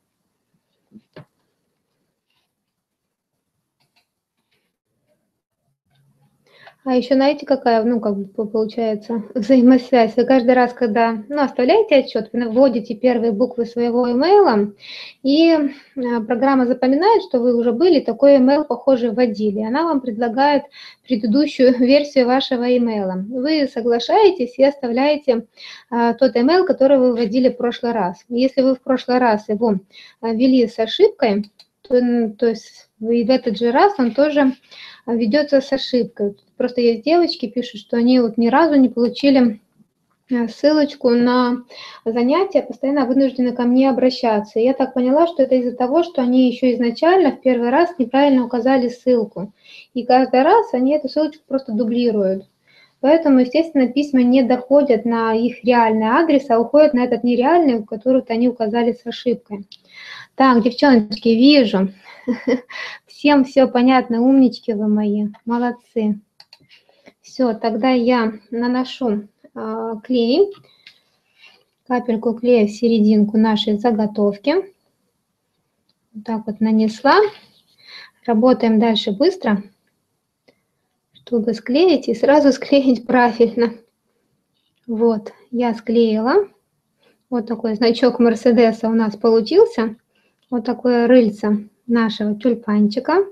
А еще знаете, какая, ну, как бы получается, взаимосвязь? Вы каждый раз, когда, ну, оставляете отчет, вы вводите первые буквы своего имейла, и программа запоминает, что вы уже были, такой имейл, похоже, вводили. Она вам предлагает предыдущую версию вашего имейла. Вы соглашаетесь и оставляете а, тот имейл, который вы вводили в прошлый раз. Если вы в прошлый раз его ввели с ошибкой, то, то есть вы в этот же раз он тоже ведется с ошибкой. Просто есть девочки, пишут, что они вот ни разу не получили ссылочку на занятия, постоянно вынуждены ко мне обращаться. И я так поняла, что это из-за того, что они еще изначально в первый раз неправильно указали ссылку. И каждый раз они эту ссылочку просто дублируют. Поэтому, естественно, письма не доходят на их реальный адрес, а уходят на этот нереальный, который они указали с ошибкой. Так, девчоночки, вижу. Всем все понятно, умнички вы мои, молодцы. Все, тогда я наношу э, клей, капельку клея в серединку нашей заготовки. Вот так вот нанесла. Работаем дальше быстро, чтобы склеить и сразу склеить правильно. Вот, я склеила. Вот такой значок Мерседеса у нас получился. Вот такое рыльце нашего тюльпанчика.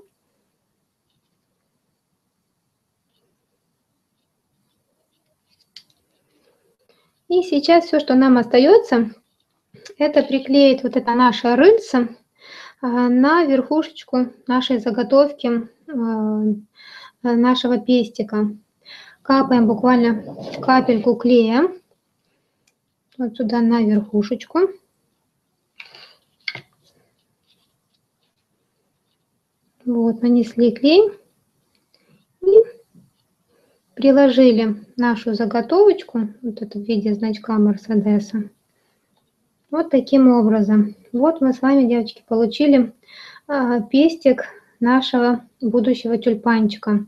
И сейчас все, что нам остается, это приклеить вот это наше рыльце на верхушечку нашей заготовки нашего пестика. Капаем буквально капельку клея вот сюда на верхушечку. Вот, нанесли клей и приложили нашу заготовочку, вот это в виде значка Мерседеса, вот таким образом. Вот мы с вами, девочки, получили а, пестик нашего будущего тюльпанчика.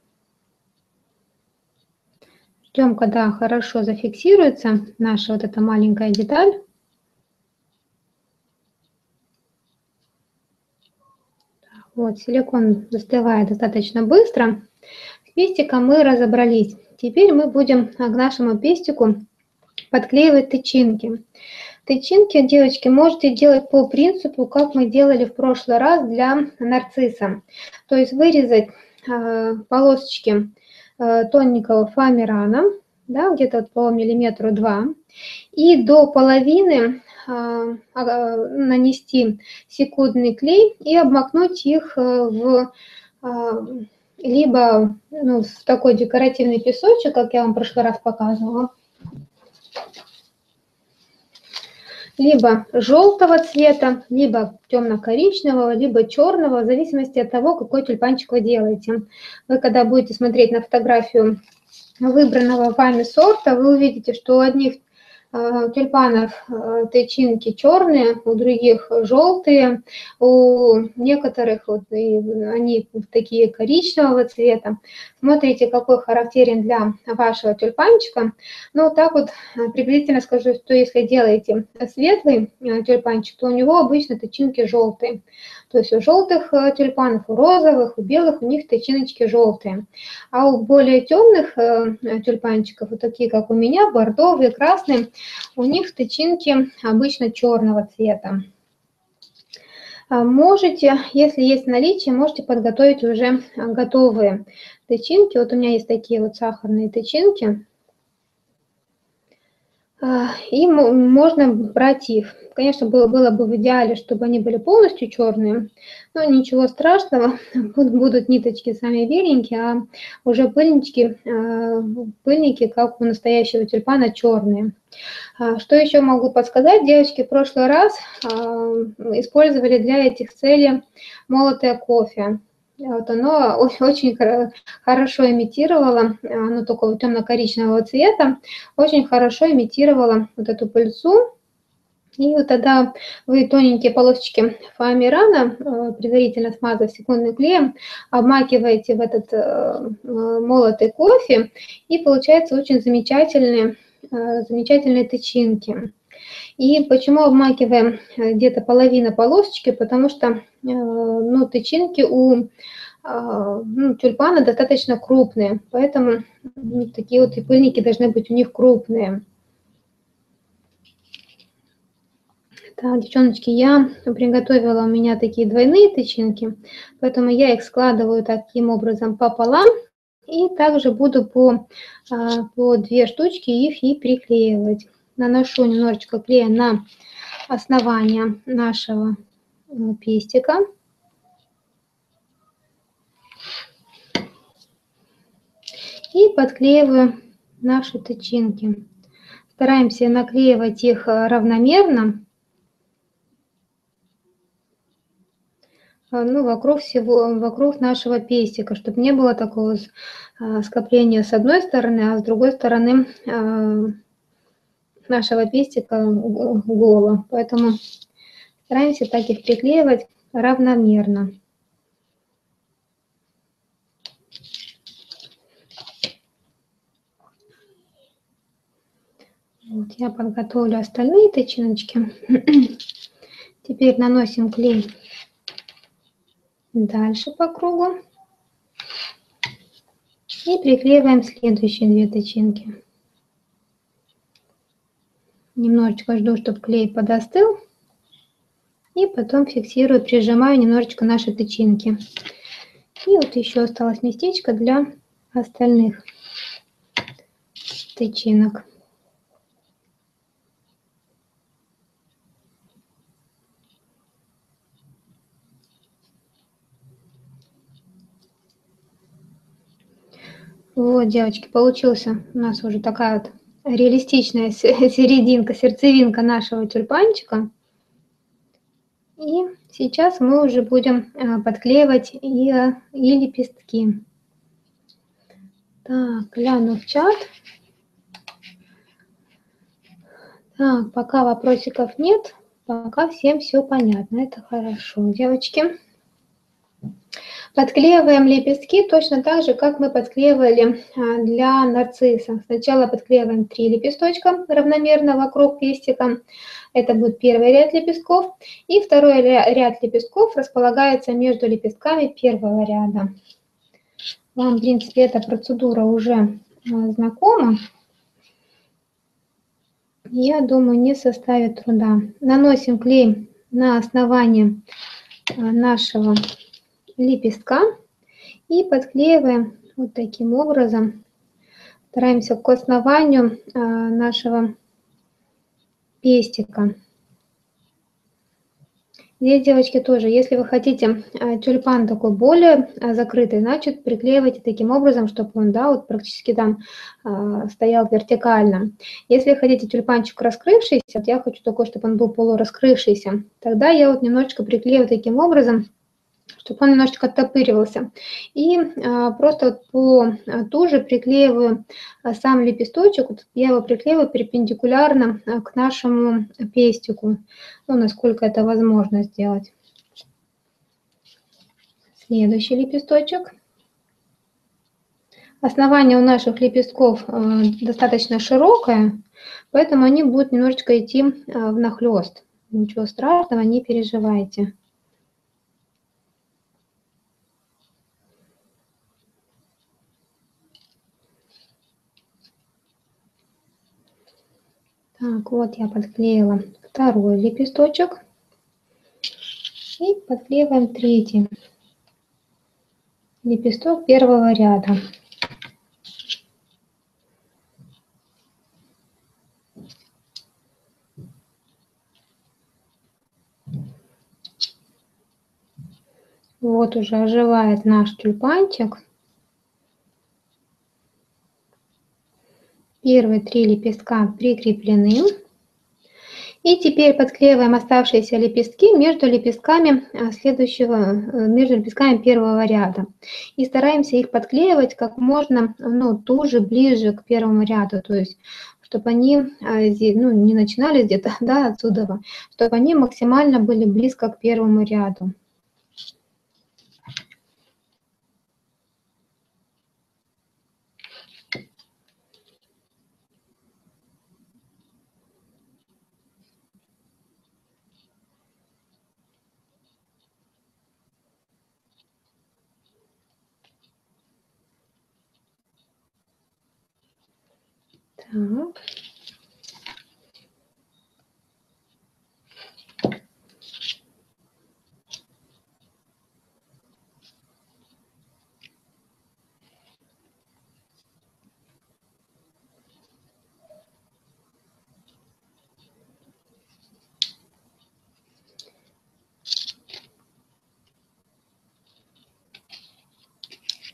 Ждем, когда хорошо зафиксируется наша вот эта маленькая деталь. Вот, силикон застывает достаточно быстро. С пестиком мы разобрались. Теперь мы будем к нашему пестику подклеивать тычинки. Тычинки, девочки, можете делать по принципу, как мы делали в прошлый раз для нарцисса. То есть вырезать э, полосочки э, тоненького фоамирана, да, где-то по миллиметру два, и до половины э, э, нанести секундный клей и обмакнуть их в э, либо ну, в такой декоративный песочек, как я вам в прошлый раз показывала, либо желтого цвета, либо темно-коричневого, либо черного, в зависимости от того, какой тюльпанчик вы делаете. Вы, когда будете смотреть на фотографию выбранного вами сорта, вы увидите, что у одних э, тюльпанов э, тычинки черные, у других желтые, у некоторых вот, и они такие коричневого цвета. Смотрите, какой характерен для вашего тюльпанчика. Ну, так вот приблизительно скажу, что если делаете светлый тюльпанчик, то у него обычно тычинки желтые. То есть у желтых тюльпанов, у розовых, у белых у них тычиночки желтые. А у более темных тюльпанчиков, вот такие как у меня, бордовые, красные, у них тычинки обычно черного цвета. Можете, если есть наличие, можете подготовить уже готовые тычинки. Вот у меня есть такие вот сахарные тычинки. И можно брать их. Конечно, было, было бы в идеале, чтобы они были полностью черные, но ничего страшного, будут ниточки сами беленькие, а уже пыльнички, пыльники, как у настоящего тюльпана, черные. Что еще могу подсказать? Девочки в прошлый раз использовали для этих целей молотое кофе. Вот оно очень хорошо имитировало, оно такого темно-коричневого цвета, очень хорошо имитировало вот эту пыльцу. И вот тогда вы тоненькие полосочки фоамирана, предварительно смазав секундным клеем, обмакиваете в этот молотый кофе, и получается очень замечательные, замечательные тычинки. И почему обмакиваем где-то половина полосочки? Потому что ну, тычинки у ну, тюльпана достаточно крупные, поэтому ну, такие вот и пыльники должны быть у них крупные. Так, девчоночки, я приготовила у меня такие двойные тычинки, поэтому я их складываю таким образом пополам. И также буду по, по две штучки их и приклеивать. Наношу немножечко клея на основание нашего пестика. И подклеиваю наши тычинки. Стараемся наклеивать их равномерно, ну, вокруг всего, вокруг нашего пестика, чтобы не было такого скопления с одной стороны, а с другой стороны нашего пестика голо. Поэтому стараемся так их приклеивать равномерно. Вот, я подготовлю остальные тычиночки. Теперь наносим клей дальше по кругу. И приклеиваем следующие две тычинки. Немножечко жду, чтобы клей подостыл. И потом фиксирую, прижимаю немножечко наши тычинки. И вот еще осталось местечко для остальных тычинок. Вот, девочки, получился у нас уже такая вот реалистичная серединка, сердцевинка нашего тюльпанчика. И сейчас мы уже будем подклеивать и, и лепестки. Так, гляну в чат. Так, пока вопросиков нет, пока всем все понятно. Это хорошо, девочки. Подклеиваем лепестки точно так же, как мы подклеивали для нарцисса. Сначала подклеиваем три лепесточка равномерно вокруг пестика. Это будет первый ряд лепестков. И второй ряд лепестков располагается между лепестками первого ряда. Вам, в принципе, эта процедура уже знакома. Я думаю, не составит труда. Наносим клей на основание нашего лепестка и подклеиваем вот таким образом. Стараемся к основанию нашего пестика. Здесь, девочки, тоже, если вы хотите тюльпан такой более закрытый, значит, приклеивайте таким образом, чтобы он, да, вот практически там стоял вертикально. Если хотите тюльпанчик раскрывшийся, вот я хочу такой, чтобы он был полураскрывшийся, тогда я вот немножечко приклеиваю таким образом, чтобы он немножечко оттопыривался. И а, просто вот по а, туже приклеиваю а, сам лепесточек, вот я его приклеиваю перпендикулярно а, к нашему пестику, ну, насколько это возможно сделать. Следующий лепесточек. Основание у наших лепестков а, достаточно широкое, поэтому они будут немножечко идти а, внахлёст. Ничего страшного, не переживайте. Так, вот я подклеила второй лепесточек. И подклеиваем третий лепесток первого ряда. Вот уже оживает наш тюльпанчик. Первые три лепестка прикреплены. И теперь подклеиваем оставшиеся лепестки между лепестками следующего, между лепестками первого ряда. И стараемся их подклеивать как можно, ну, туже, ближе к первому ряду. То есть, чтобы они, ну, не начинали где-то, да, отсюда, чтобы они максимально были близко к первому ряду. Так.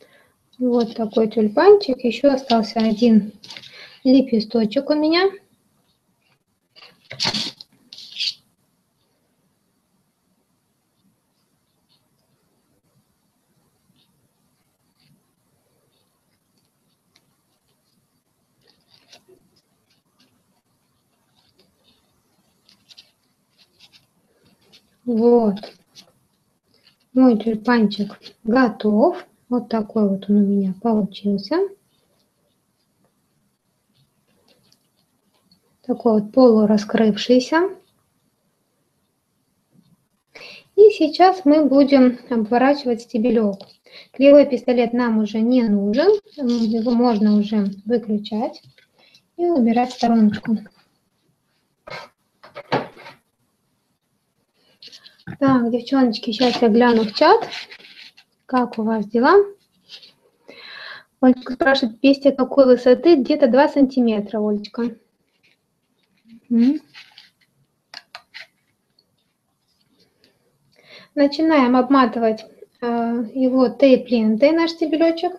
Вот такой тюльпанчик. Еще остался один лепесточек у меня. Вот. Мой тюльпанчик готов. Вот такой вот он у меня получился. Такой вот полураскрывшийся. И сейчас мы будем обворачивать стебелек. Клеевой пистолет нам уже не нужен. Его можно уже выключать и убирать в стороночку. Так, девчоночки, сейчас я гляну в чат. Как у вас дела? Олечка спрашивает, пестик какой высоты? Где-то два сантиметра, Олечка. М. Начинаем обматывать э, его тейп-лентой, наш стебелечек.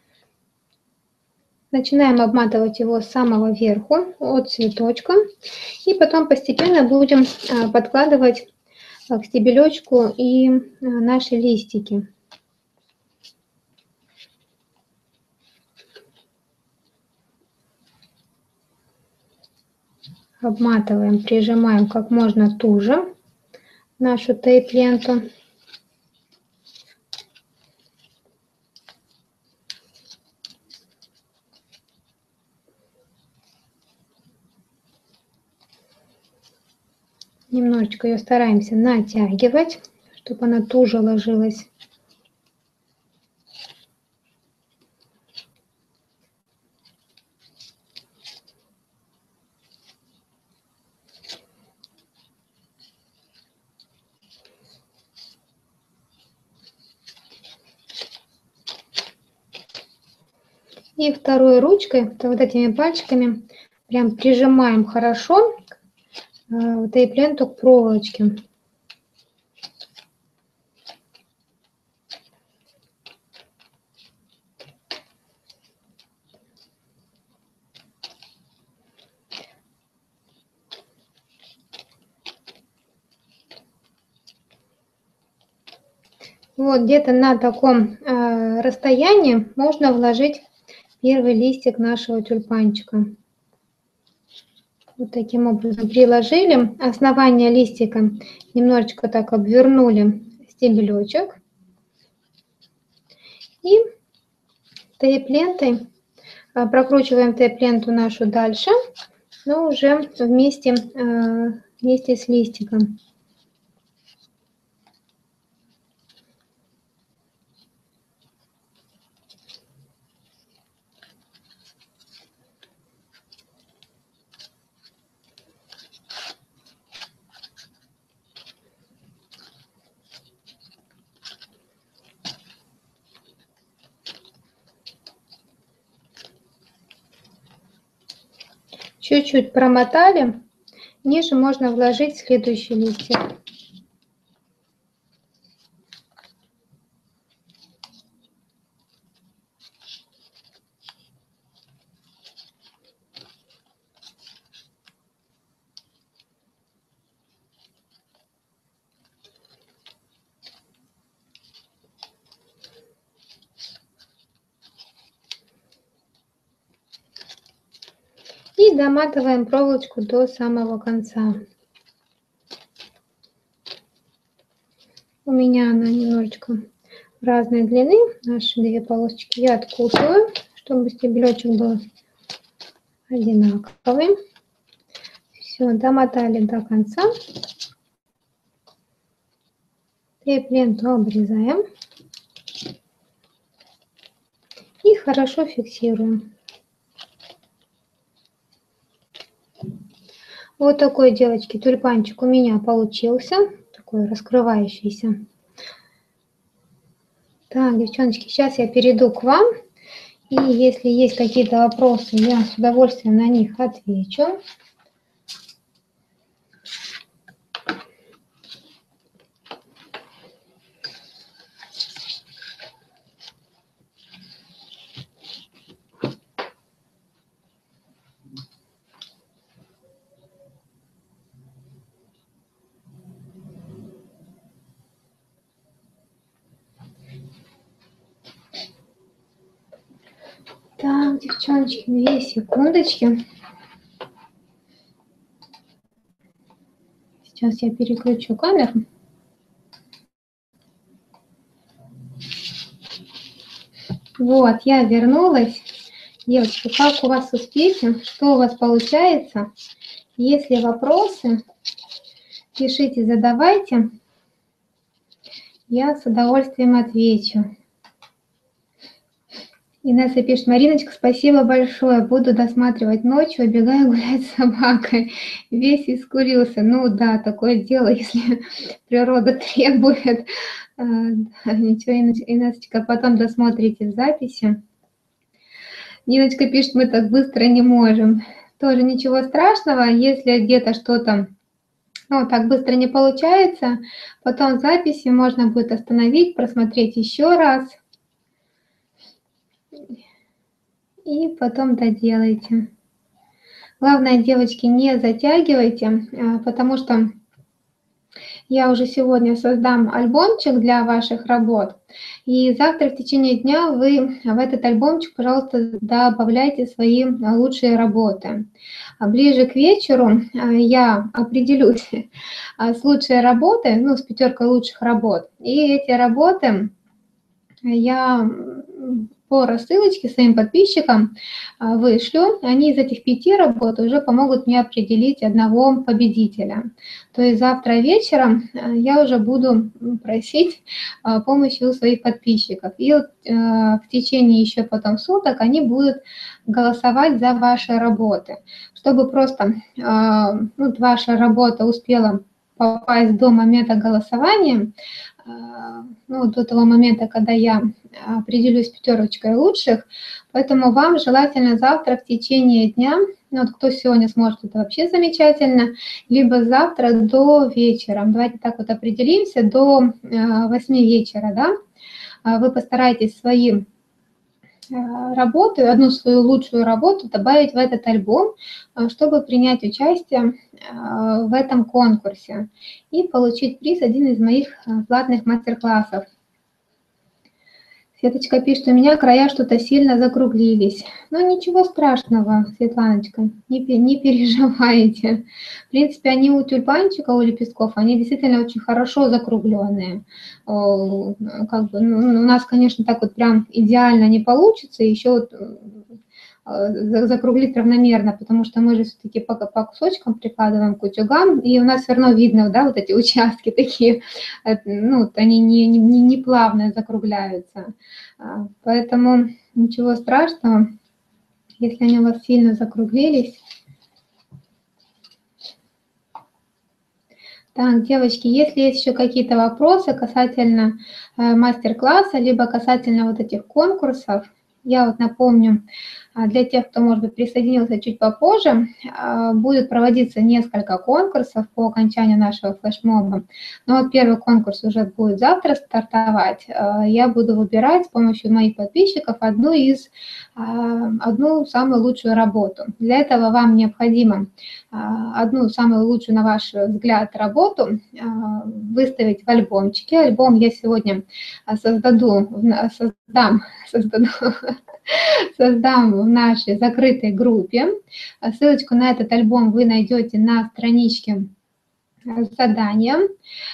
Начинаем обматывать его с самого верху, от цветочка. И потом постепенно будем э, подкладывать к стебелечку и э, наши листики. Обматываем, прижимаем как можно туже нашу тейп-ленту. Немножечко ее стараемся натягивать, чтобы она туже ложилась. И второй ручкой, вот этими пальчиками, прям прижимаем хорошо тейп-ленту к проволочке. Вот где-то на таком э, расстоянии можно вложить первый листик нашего тюльпанчика. Вот таким образом приложили. Основание листика немножечко так обвернули стебелечек. И тейп-лентой э, прокручиваем тейп-ленту нашу дальше, но уже вместе, э, вместе с листиком. Чуть-чуть промотали. Ниже можно вложить следующий листик. И доматываем проволочку до самого конца. У меня она немножечко разной длины, наши две полосочки. Я откусываю, чтобы стебелечек был одинаковый. Все, домотали до конца. Тейп-ленту обрезаем. И хорошо фиксируем. Вот такой, девочки, тюльпанчик у меня получился. Такой раскрывающийся. Так, девчоночки, сейчас я перейду к вам. И если есть какие-то вопросы, я с удовольствием на них отвечу. Так, девчоночки, две секундочки. Сейчас я переключу камеру. Вот, я вернулась. Девочки, как у вас успехи? Что у вас получается? Если вопросы, пишите, задавайте. Я с удовольствием отвечу. Инесса пишет: Мариночка, спасибо большое. Буду досматривать ночью, убегаю гулять с собакой. Весь искурился. Ну да, такое дело, если природа требует. Ничего, Инессочка, потом досмотрите в записи. Ниночка пишет: мы так быстро не можем. Тоже ничего страшного, если где-то что-то, ну, так быстро не получается, потом в записи можно будет остановить, просмотреть еще раз. И потом доделайте. Главное, девочки, не затягивайте, потому что я уже сегодня создам альбомчик для ваших работ. И завтра в течение дня вы в этот альбомчик, пожалуйста, добавляйте свои лучшие работы. Ближе к вечеру я определюсь с лучшей работой, ну, с пятеркой лучших работ. И эти работы я по рассылочке своим подписчикам вышлю. Они из этих пяти работ уже помогут мне определить одного победителя. То есть завтра вечером я уже буду просить помощи у своих подписчиков. И вот в течение еще потом суток они будут голосовать за ваши работы. Чтобы просто ну, ваша работа успела попасть до момента голосования, ну, до того момента, когда я определюсь пятерочкой лучших, поэтому вам желательно завтра в течение дня, ну, вот кто сегодня сможет, это вообще замечательно, либо завтра до вечера, давайте так вот определимся, до восьми вечера, да, вы постарайтесь свои работу, одну свою лучшую работу добавить в этот альбом, чтобы принять участие в этом конкурсе и получить приз, один из моих платных мастер-классов. Светочка пишет: у меня края что-то сильно закруглились. Ну, ничего страшного, Светланочка, не, не переживайте. В принципе, они у тюльпанчика, у лепестков, они действительно очень хорошо закругленные. Как бы, ну, у нас, конечно, так вот прям идеально не получится, еще вот закруглить равномерно, потому что мы же все-таки по, по кусочкам прикладываем к утюгам, и у нас все равно видно, да, вот эти участки такие, ну, они не, не, не плавно закругляются. Поэтому ничего страшного, если они у вас сильно закруглились. Так, девочки, если есть еще какие-то вопросы касательно мастер-класса, либо касательно вот этих конкурсов, я вот напомню, для тех, кто, может быть, присоединился чуть попозже, будет проводиться несколько конкурсов по окончанию нашего флешмоба. Но вот первый конкурс уже будет завтра стартовать. Я буду выбирать с помощью моих подписчиков одну из, одну самую лучшую работу. Для этого вам необходимо одну самую лучшую, на ваш взгляд, работу выставить в альбомчике. Альбом я сегодня создаю, создам, создам, создам в нашей закрытой группе. Ссылочку на этот альбом вы найдете на страничке с заданием.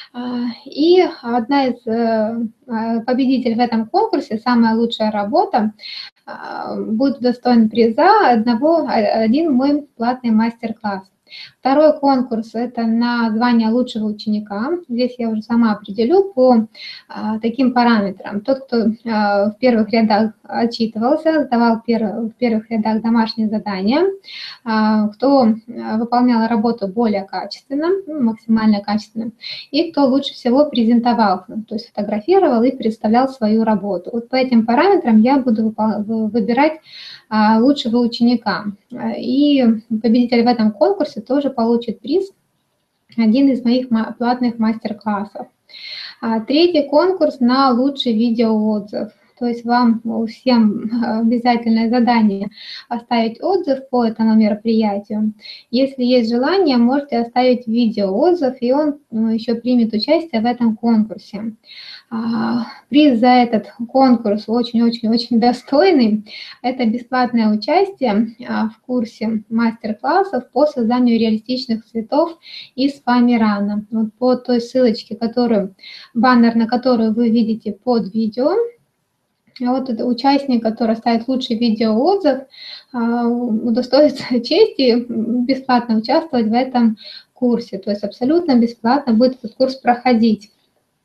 И одна из победителей в этом конкурсе, самая лучшая работа, будет достоин приза одного, один мой платный мастер-класс. Второй конкурс – это на звание лучшего ученика. Здесь я уже сама определю по а, таким параметрам. Тот, кто а, в первых рядах отчитывался, сдавал пер, в первых рядах домашние задания, а, кто выполнял работу более качественно, ну, максимально качественно, и кто лучше всего презентовал, то есть фотографировал и представлял свою работу. Вот по этим параметрам я буду выбирать а, лучшего ученика. И победитель в этом конкурсе тоже получит приз, один из моих платных мастер-классов. Третий конкурс на лучший видеоотзыв. То есть вам всем обязательное задание оставить отзыв по этому мероприятию. Если есть желание, можете оставить видеоотзыв, и он еще примет участие в этом конкурсе. Приз за этот конкурс очень-очень-очень достойный. Это бесплатное участие в курсе мастер-классов по созданию реалистичных цветов из фоамирана. Вот по той ссылочке, которую, баннер, на которую вы видите под видео, А вот этот участник, который ставит лучший видеоотзыв, а, удостоится чести бесплатно участвовать в этом курсе. То есть абсолютно бесплатно будет этот курс проходить.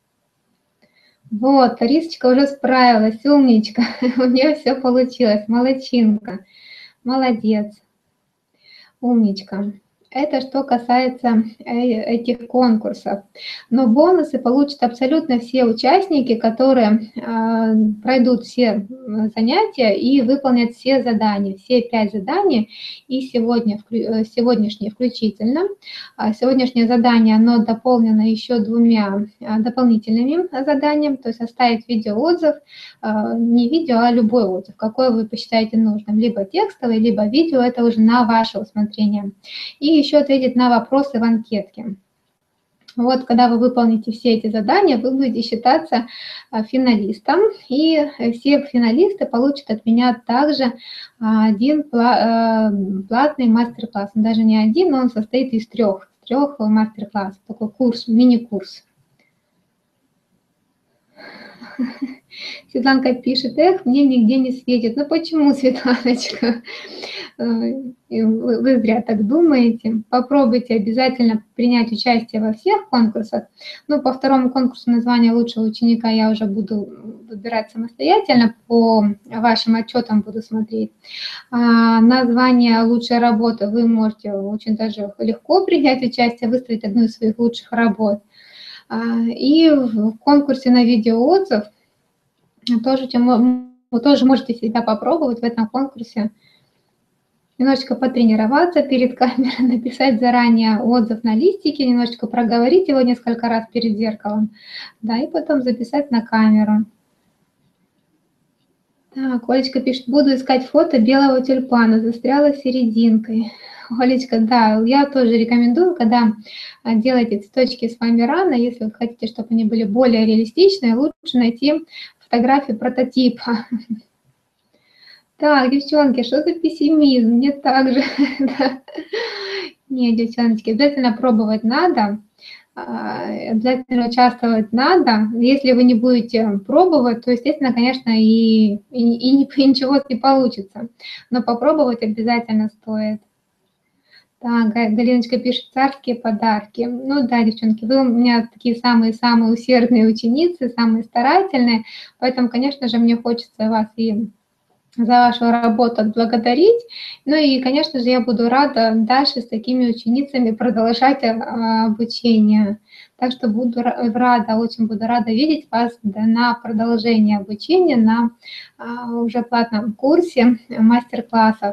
Вот, Ларисочка уже справилась, умничка. У нее все получилось, молодчинка, молодец, умничка. Это что касается этих конкурсов. Но бонусы получат абсолютно все участники, которые э, пройдут все занятия и выполнят все задания, все пять заданий, и сегодня, сегодняшнее включительно. Сегодняшнее задание, оно дополнено еще двумя дополнительными заданиями, то есть оставить видеоотзыв, э, не видео, а любой отзыв, какой вы посчитаете нужным, либо текстовый, либо видео, это уже на ваше усмотрение. И еще ответить на вопросы в анкетке. Вот, когда вы выполните все эти задания, вы будете считаться финалистом, и все финалисты получат от меня также один платный мастер-класс. Он даже не один, но он состоит из трех, трех мастер-классов, такой курс, мини-курс. Светланка пишет: эх, мне нигде не светит. Ну почему, Светланочка? Вы зря так думаете. Попробуйте обязательно принять участие во всех конкурсах. Ну, по второму конкурсу название лучшего ученика я уже буду выбирать самостоятельно, по вашим отчетам буду смотреть. А название лучшей работы вы можете очень даже легко принять участие, выставить одну из своих лучших работ. И в конкурсе на видеоотзыв тоже, вы тоже можете себя попробовать в этом конкурсе, немножечко потренироваться перед камерой, написать заранее отзыв на листике, немножечко проговорить его несколько раз перед зеркалом, да, и потом записать на камеру. Так, Олечка пишет: буду искать фото белого тюльпана, застряла серединкой. Олечка, да, я тоже рекомендую, когда делаете цветочки с вами рано, если вы хотите, чтобы они были более реалистичные, лучше найти фотографию прототипа. Так, девчонки, что за пессимизм? Мне так же. Нет, девчоночки, обязательно пробовать надо, обязательно участвовать надо. Если вы не будете пробовать, то, естественно, конечно, и, и, и ничего не получится. Но попробовать обязательно стоит. Так, Галиночка пишет: царские подарки. Ну да, девчонки, вы у меня такие самые-самые усердные ученицы, самые старательные, поэтому, конечно же, мне хочется вас и за вашу работу отблагодарить. Ну и, конечно же, я буду рада дальше с такими ученицами продолжать обучение. Так что буду рада, очень буду рада видеть вас на продолжение обучения на уже платном курсе мастер-классов.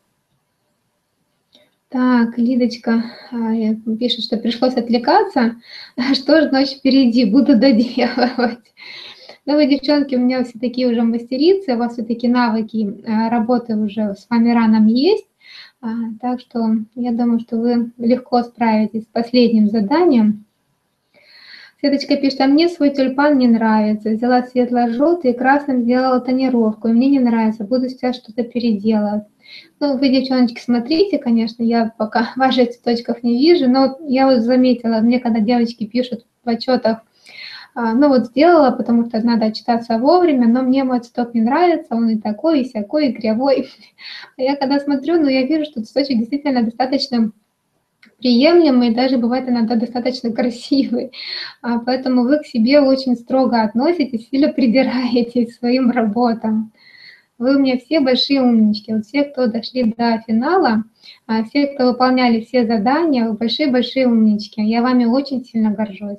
Так, Лидочка пишет, что пришлось отвлекаться. Что ж, ночь впереди, буду доделывать. Ну, вы, девчонки, у меня все такие уже мастерицы, у вас все-таки навыки работы уже с фоамираном есть. Так что я думаю, что вы легко справитесь с последним заданием. Светочка пишет: а мне свой тюльпан не нравится. Взяла светло-желтый и красным сделала тонировку. И мне не нравится, буду сейчас что-то переделывать. Ну, вы, девчоночки, смотрите, конечно, я пока ваших цветочков не вижу, но я вот заметила, мне когда девочки пишут в отчетах, ну вот сделала, потому что надо отчитаться вовремя, но мне мой цветок не нравится, он и такой, и сякой, и кривой. А я когда смотрю, ну я вижу, что цветочек действительно достаточно приемлемый, даже бывает иногда достаточно красивый. А поэтому вы к себе очень строго относитесь или придираетесь к своим работам. Вы у меня все большие умнички. Вот все, кто дошли до финала, все, кто выполняли все задания, вы большие-большие умнички. Я вами очень сильно горжусь.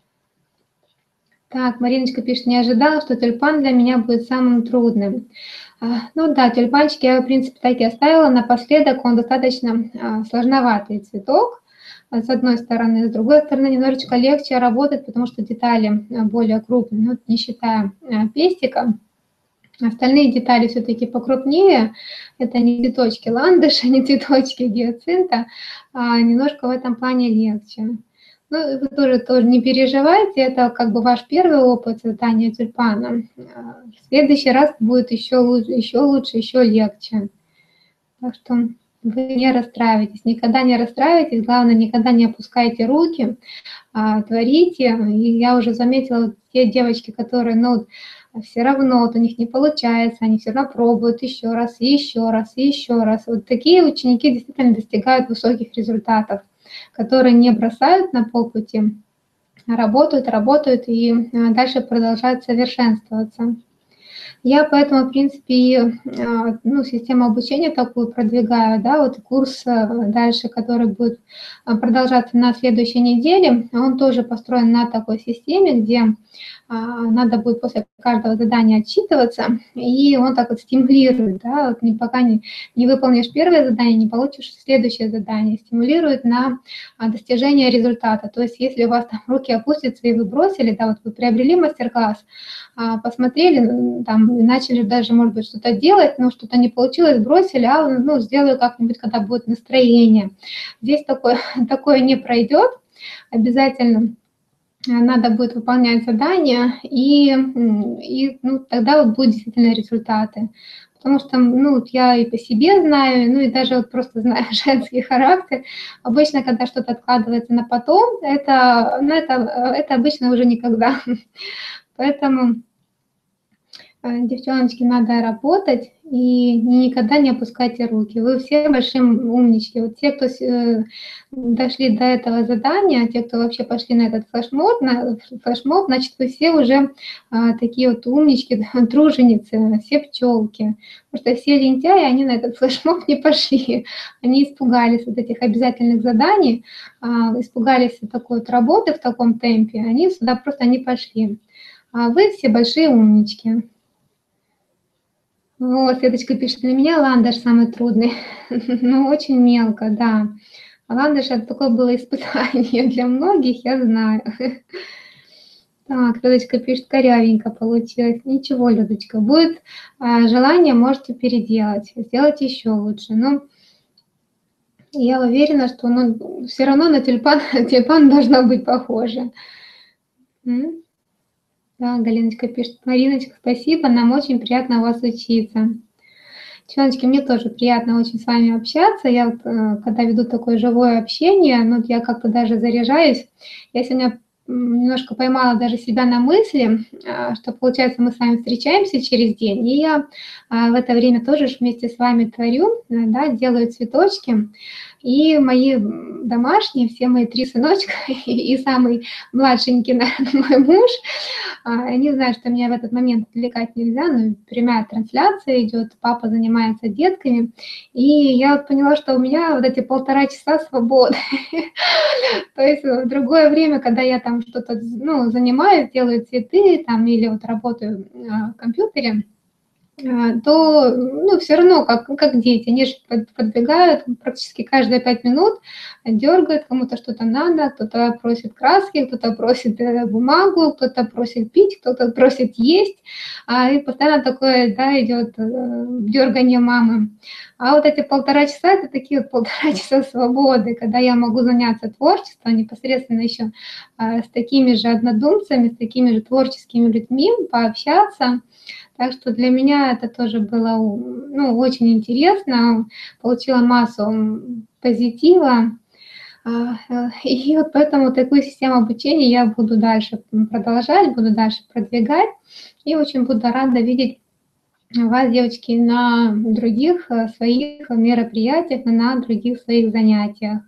Так, Мариночка пишет: не ожидала, что тюльпан для меня будет самым трудным. Ну да, тюльпанчик я, в принципе, так и оставила. Напоследок он достаточно сложноватый цветок, с одной стороны. С другой стороны, немножечко легче работать, потому что детали более крупные, ну, не считая пестика. Остальные детали все-таки покрупнее. Это не цветочки ландыша, не цветочки гиацинта, а немножко в этом плане легче. Ну, вы тоже, тоже не переживайте, это как бы ваш первый опыт создания тюльпана. В следующий раз будет еще лучше, еще лучше, еще легче. Так что вы не расстраивайтесь, никогда не расстраивайтесь, главное, никогда не опускайте руки, а, творите. И я уже заметила, те девочки, которые, ну, все равно вот у них не получается, они все равно пробуют еще раз, и еще раз, и еще раз. Вот такие ученики действительно достигают высоких результатов, которые не бросают на полпути, а работают, работают и дальше продолжают совершенствоваться. Я поэтому, в принципе, ну, систему обучения такую продвигаю, да, вот курс дальше, который будет продолжаться на следующей неделе, он тоже построен на такой системе, где надо будет после каждого задания отчитываться, и он так вот стимулирует, да, вот не, пока не, не выполнишь первое задание, не получишь следующее задание, стимулирует на достижение результата. То есть если у вас там руки опустятся и вы бросили, да, вот вы приобрели мастер-класс, посмотрели, там, начали даже, может быть, что-то делать, но что-то не получилось, бросили, а, ну, сделаю как-нибудь, когда будет настроение. Здесь такое, такое не пройдет, обязательно надо будет выполнять задания, и, и ну, тогда вот будут действительно результаты. Потому что, ну, я и по себе знаю, ну, и даже вот просто знаю женский характер. Обычно, когда что-то откладывается на потом, это, ну, это, это обычно уже никогда. Поэтому, девчоночки, надо работать и никогда не опускайте руки. Вы все большие умнички. Вот те, кто дошли до этого задания, те, кто вообще пошли на этот флешмоб, на флешмоб, значит, вы все уже а, такие вот умнички, труженицы, все пчелки. Потому что все лентяи, они на этот флешмоб не пошли. Они испугались вот этих обязательных заданий, а, испугались такой вот работы в таком темпе, они сюда просто не пошли. А вы все большие умнички. Вот, Светочка пишет, для меня ландыш самый трудный. Ну, очень мелко, да. А ландыш это такое было испытание для многих, я знаю. Так, Людочка пишет, корявенько получилось. Ничего, Людочка, будет а, желание, можете переделать, сделать еще лучше. Но я уверена, что ну, все равно на тюльпан, тюльпан должно быть похоже. М? Да, Галиночка пишет, Мариночка, спасибо, нам очень приятно у вас учиться. Девчоночки, мне тоже приятно очень с вами общаться. Я вот, когда веду такое живое общение, ну, я как-то даже заряжаюсь. Я сегодня немножко поймала даже себя на мысли, что, получается, мы с вами встречаемся через день, и я в это время тоже вместе с вами творю, да, делаю цветочки. И мои домашние, все мои три сыночка и самый младшенький, наверное, мой муж, они знают, что меня в этот момент отвлекать нельзя, но прямая трансляция идет, папа занимается детками, и я вот поняла, что у меня вот эти полтора часа свободы. То есть в другое время, когда я там что-то, ну, занимаюсь, делаю цветы там или вот работаю в компьютере, то, ну, все равно, как, как дети, они же подбегают практически каждые пять минут, дергают, кому-то что-то надо, кто-то просит краски, кто-то просит бумагу, кто-то просит пить, кто-то просит есть, и постоянно такое, да, идет дергание мамы. А вот эти полтора часа, это такие вот полтора часа свободы, когда я могу заняться творчеством, непосредственно еще с такими же однодумцами, с такими же творческими людьми, пообщаться. Так что для меня это тоже было, ну, очень интересно, получила массу позитива. И вот поэтому такую систему обучения я буду дальше продолжать, буду дальше продвигать. И очень буду рада видеть вас, девочки, на других своих мероприятиях, на других своих занятиях.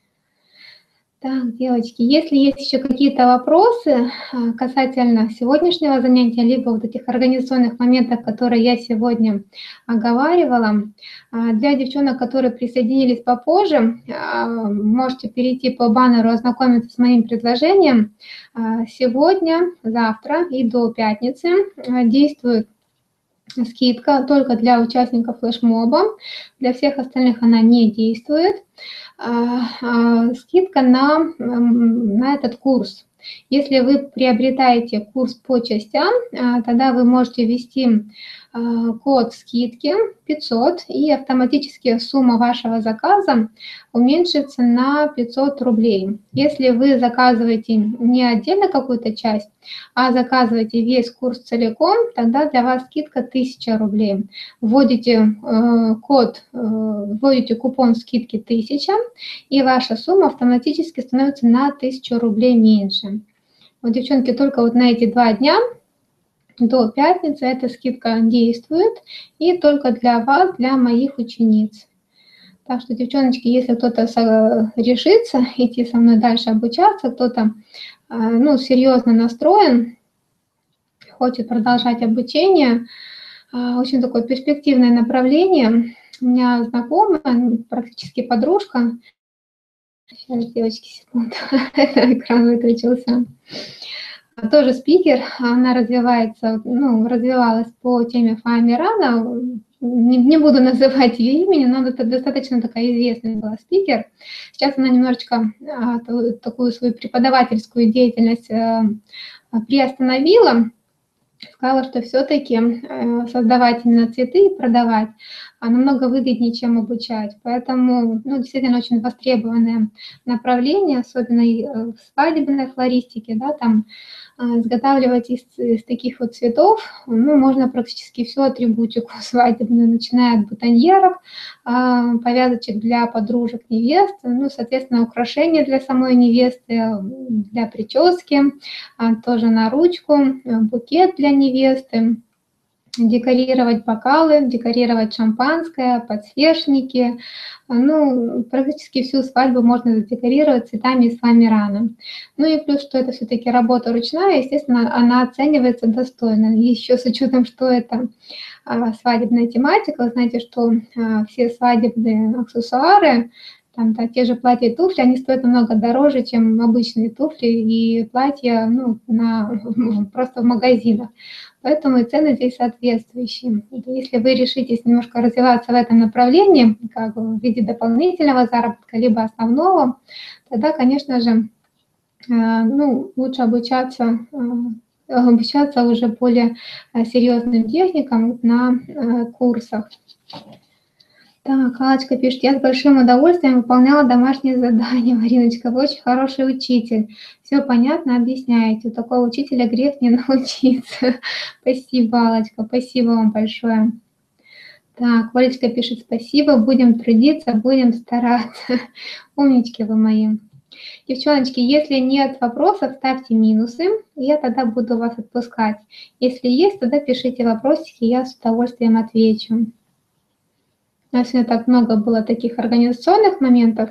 Так, девочки, если есть еще какие-то вопросы касательно сегодняшнего занятия, либо вот этих организационных моментов, которые я сегодня оговаривала, для девчонок, которые присоединились попозже, можете перейти по баннеру, ознакомиться с моим предложением. Сегодня, завтра и до пятницы действует скидка только для участников флешмоба, для всех остальных она не действует. Скидка на, на этот курс. Если вы приобретаете курс по частям, тогда вы можете ввести код скидки пятьсот, и автоматически сумма вашего заказа уменьшится на пятьсот рублей. Если вы заказываете не отдельно какую-то часть, а заказываете весь курс целиком, тогда для вас скидка тысяча рублей. Вводите э, код, э, вводите купон скидки тысяча, и ваша сумма автоматически становится на тысячу рублей меньше. Вот, девчонки, только вот на эти два дня до пятницы эта скидка действует, и только для вас, для моих учениц. Так что, девчоночки, если кто-то решится идти со мной дальше обучаться, кто-то ну, серьезно настроен, хочет продолжать обучение, очень такое перспективное направление. У меня знакомая, практически подружка. Сейчас, девочки, секунду, экран выключился. Тоже спикер, она развивается, ну, развивалась по теме Фоами-Рана. Не, не буду называть ее имени, но это достаточно такая известная была спикер. Сейчас она немножечко а, такую свою преподавательскую деятельность а, приостановила. Сказала, что все-таки э, создавать именно цветы и продавать а, намного выгоднее, чем обучать. Поэтому, ну, действительно, очень востребованное направление, особенно и в свадебной флористике, да, там э, изготавливать из, из таких вот цветов, ну, можно практически всю атрибутику свадебную, начиная от бутоньерок, э, повязочек для подружек невест, ну, соответственно, украшения для самой невесты, для прически, э, тоже на ручку, букет для невесты, декорировать бокалы, декорировать шампанское, подсвечники. Ну, практически всю свадьбу можно задекорировать цветами из Фоами-Рана. Ну и плюс, что это все-таки работа ручная, естественно, она оценивается достойно. И еще с учетом, что это а, свадебная тематика, вы знаете, что а, все свадебные аксессуары, там, да, те же платья и туфли, они стоят намного дороже, чем обычные туфли и платья, ну, на, просто в магазинах. Поэтому и цены здесь соответствующие. Если вы решитесь немножко развиваться в этом направлении, как в виде дополнительного заработка, либо основного, тогда, конечно же, ну, лучше обучаться, обучаться уже более серьезным техникам на курсах. Так, Аллочка пишет, я с большим удовольствием выполняла домашние задания. Мариночка, вы очень хороший учитель. Все понятно, объясняете. У такого учителя грех не научиться. Спасибо, Аллочка, спасибо вам большое. Так, Валечка пишет, спасибо, будем трудиться, будем стараться. Умнички вы мои. Девчоночки, если нет вопросов, ставьте минусы, и я тогда буду вас отпускать. Если есть, тогда пишите вопросики, я с удовольствием отвечу. У нас сегодня так много было таких организационных моментов.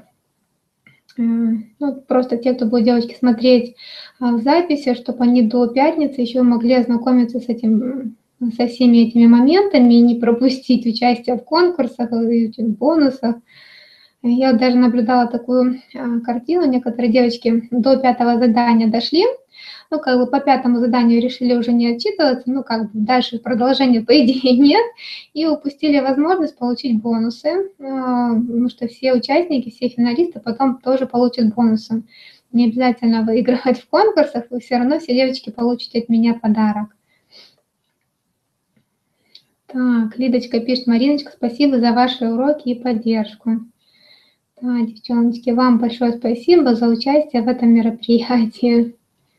Ну, просто те, кто будет, девочки, смотреть в записи, чтобы они до пятницы еще могли ознакомиться с этим, со всеми этими моментами и не пропустить участие в конкурсах и в бонусах. Я даже наблюдала такую картину. Некоторые девочки до пятого задания дошли, ну, как бы по пятому заданию решили уже не отчитываться, ну, как бы дальше продолжения, по идее, нет, и упустили возможность получить бонусы, потому что все участники, все финалисты потом тоже получат бонусы. Не обязательно выигрывать в конкурсах, вы все равно, все девочки, получите от меня подарок. Так, Лидочка пишет, Мариночка, спасибо за ваши уроки и поддержку. Да, девчоночки, вам большое спасибо за участие в этом мероприятии.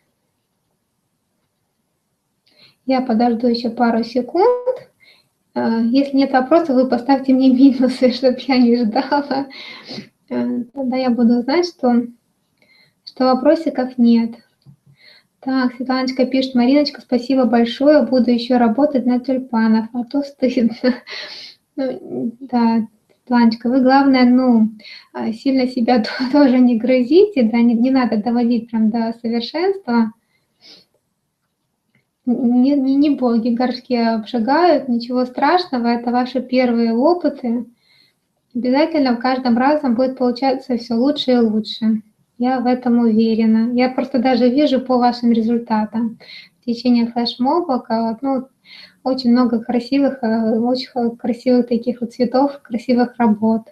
Я подожду еще пару секунд. Если нет вопросов, вы поставьте мне минусы, чтобы я не ждала. Тогда я буду знать, что, что вопросиков нет. Так, Светланочка пишет, Мариночка, спасибо большое, буду еще работать на тюльпанах, а то стыдно. Ну, да, Светланочка, вы, главное, ну, сильно себя тоже не грызите, да, не, не надо доводить прям до совершенства. Не, не, не боги горшки обжигают, ничего страшного, это ваши первые опыты. Обязательно в каждом разом будет получаться все лучше и лучше. Я в этом уверена. Я просто даже вижу по вашим результатам. В течение флешмоба, ну, очень много красивых, очень красивых таких вот цветов, красивых работ.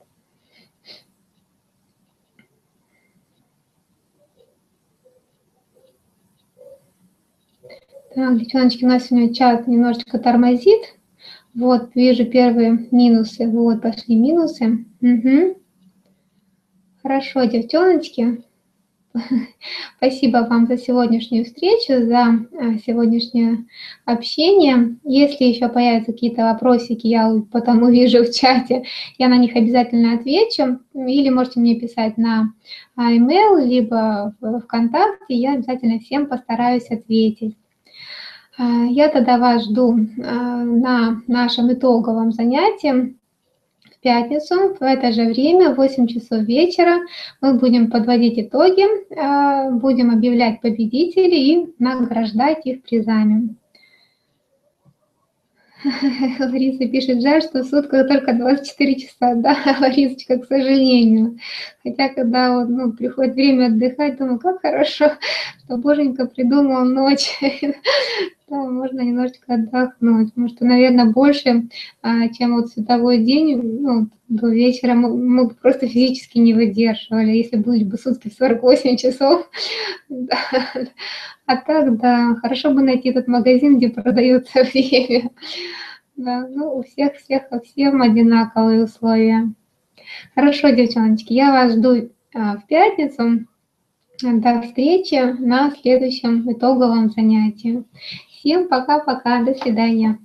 Так, девчоночки, у нас сегодня чат немножечко тормозит. Вот, вижу первые минусы. Вот, пошли минусы. Угу. Хорошо, девчоночки. Спасибо вам за сегодняшнюю встречу, за сегодняшнее общение. Если еще появятся какие-то вопросики, я потом увижу в чате, я на них обязательно отвечу. Или можете мне писать на e-mail, либо в ВКонтакте, я обязательно всем постараюсь ответить. А, Я тогда вас жду а, на нашем итоговом занятии в пятницу в это же время, в восемь часов вечера. Мы будем подводить итоги, а, будем объявлять победителей и награждать их призами. Лариса пишет, жаль, что в сутках только двадцать четыре часа. Да, Ларисочка, к сожалению. Хотя, когда вот, ну, приходит время отдыхать, думаю, как хорошо, что Боженька придумал ночь. Да, можно немножечко отдохнуть. Потому что, наверное, больше, а, чем вот световой день, ну, до вечера мы, мы бы просто физически не выдерживали, если были бы сутки сорок восемь часов. Да. А так, да, хорошо бы найти этот магазин, где продается время. Да, ну, у всех, всех, во всем одинаковые условия. Хорошо, девчоночки, я вас жду а, в пятницу. До встречи на следующем итоговом занятии. Всем пока-пока, до свидания.